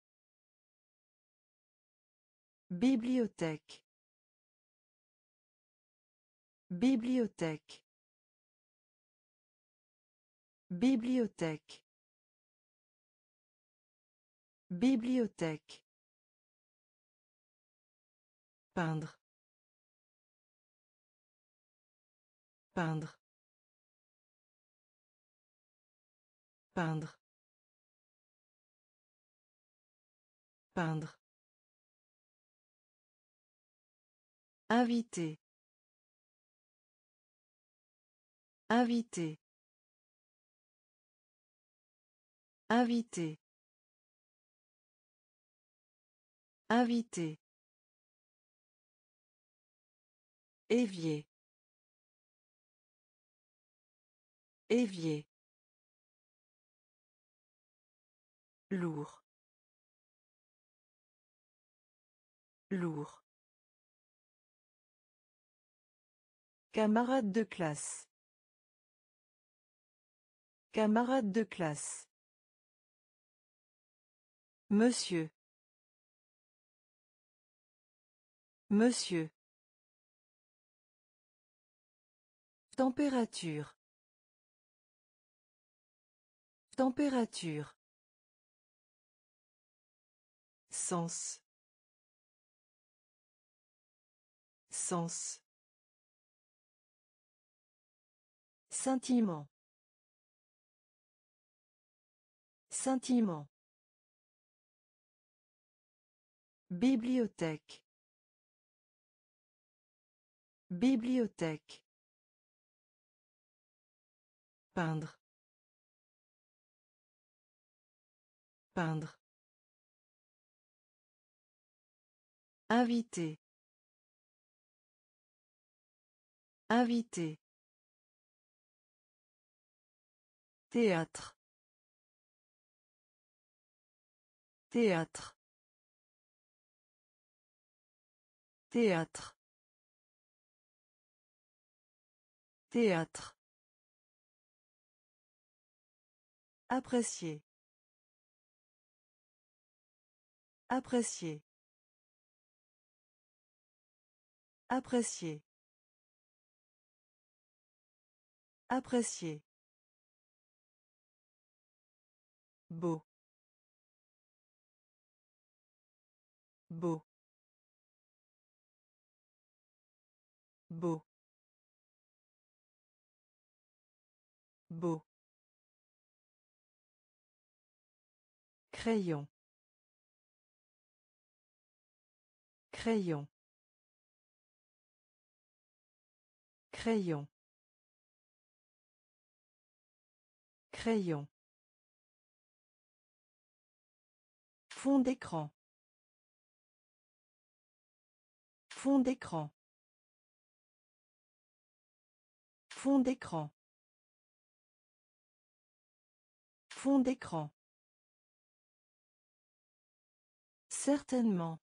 Bibliothèque. Bibliothèque. Bibliothèque. Bibliothèque. Peindre. Peindre. Peindre. Peindre. Invité. Invité. Invité. Invité. Évier. Évier. Lourd. Lourd. Camarade de classe. Camarade de classe. Monsieur. Monsieur. Température. Température. Sens. Sens. Sentiment. Sentiment. Bibliothèque. Bibliothèque. Peindre. Peindre. Invité. Invité. Théâtre. Théâtre. Théâtre. Théâtre. Apprécier. Apprécier. Apprécier. Apprécier. Beau. Beau. Beau. Beau. Crayon. Crayon. Crayon. Crayon. Fond d'écran. Fond d'écran. Fond d'écran. Fond d'écran. Certainement.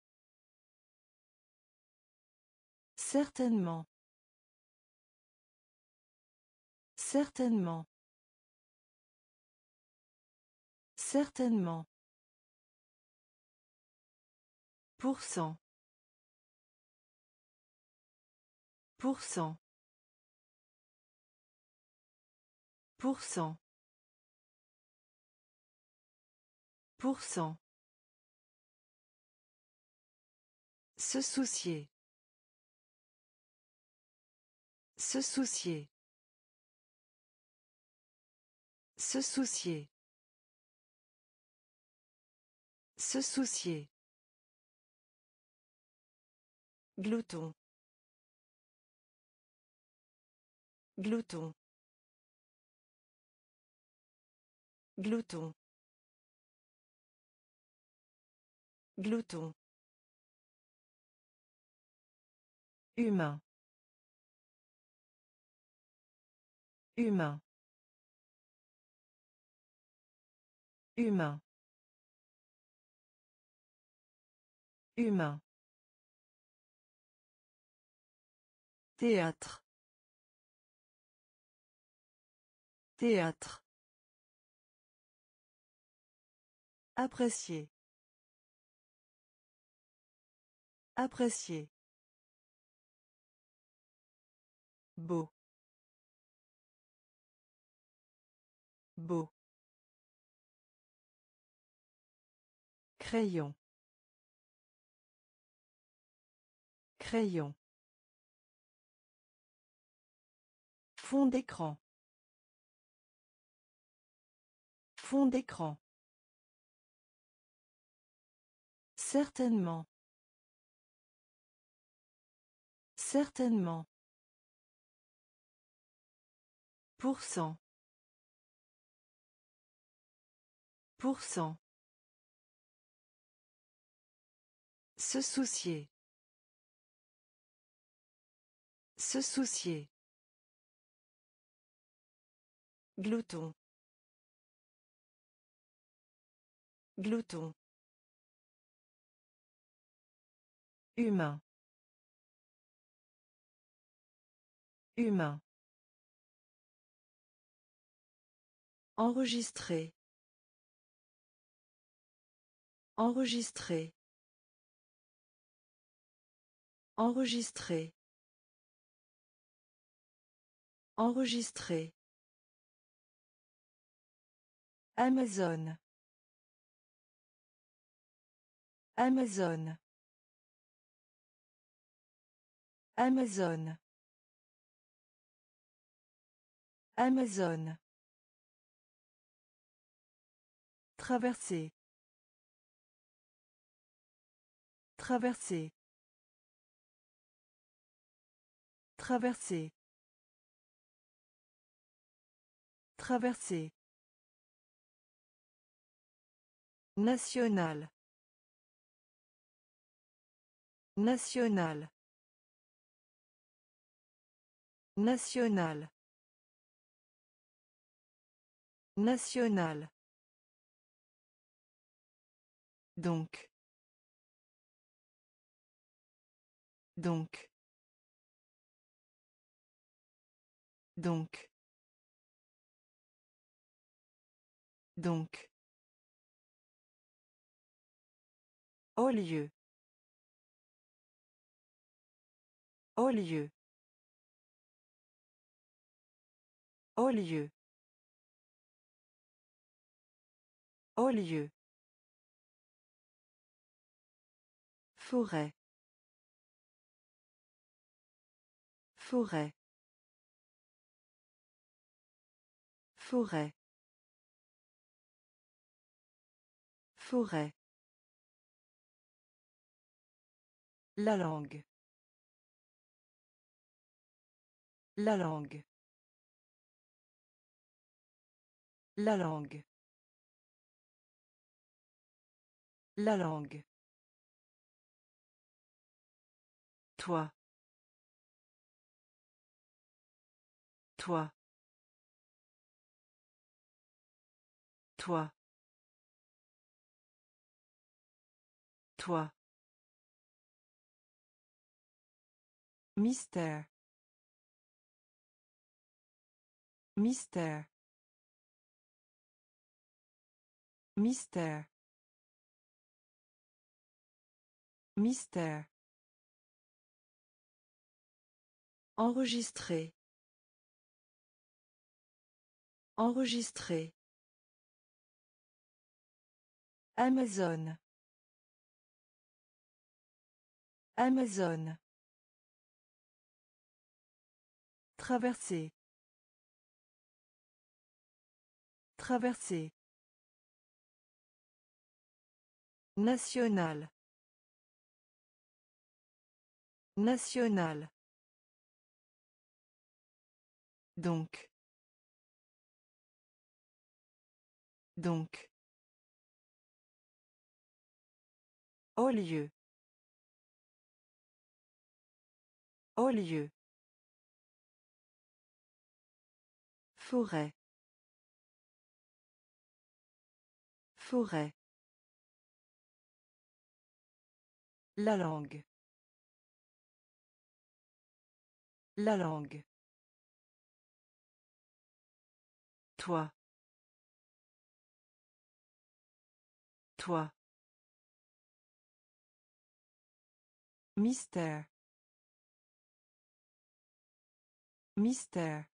Certainement. Certainement. Certainement. Pourcent. Pourcent. Pourcent. Pourcent. Se soucier. Se soucier. Se soucier. Se soucier. Glouton. Glouton. Glouton. Glouton. Humain. Humain. Humain. Humain. Théâtre. Théâtre. Apprécier. Apprécier. Beau. Beau. Crayon. Crayon. Fond d'écran. Fond d'écran. Certainement. Certainement. Pourcent. Pourcent. Se soucier. Se soucier. Glouton. Glouton. Humain. Humain. Enregistrer. Enregistrer. Enregistrer. Enregistrer. Amazon. Amazon. Amazon. Amazon. Traverser. Traverser. Traverser. Traverser. National. National. National. National. Donc. Donc. Donc. Donc. Au lieu. Au lieu. Au lieu. Au lieu. Forêt. Forêt. Forêt. Forêt. La langue. La langue. La langue. La langue. Toi. Toi. Toi. Toi. Mystère. Mystère. Mystère. Mystère. Enregistrer. Enregistrer. Amazon. Amazon. Traverser. Traverser. National. National. Donc. Donc. Au lieu. Au lieu. Forêt. Forêt. La langue. La langue. Toi. Toi. Mystère. Mystère.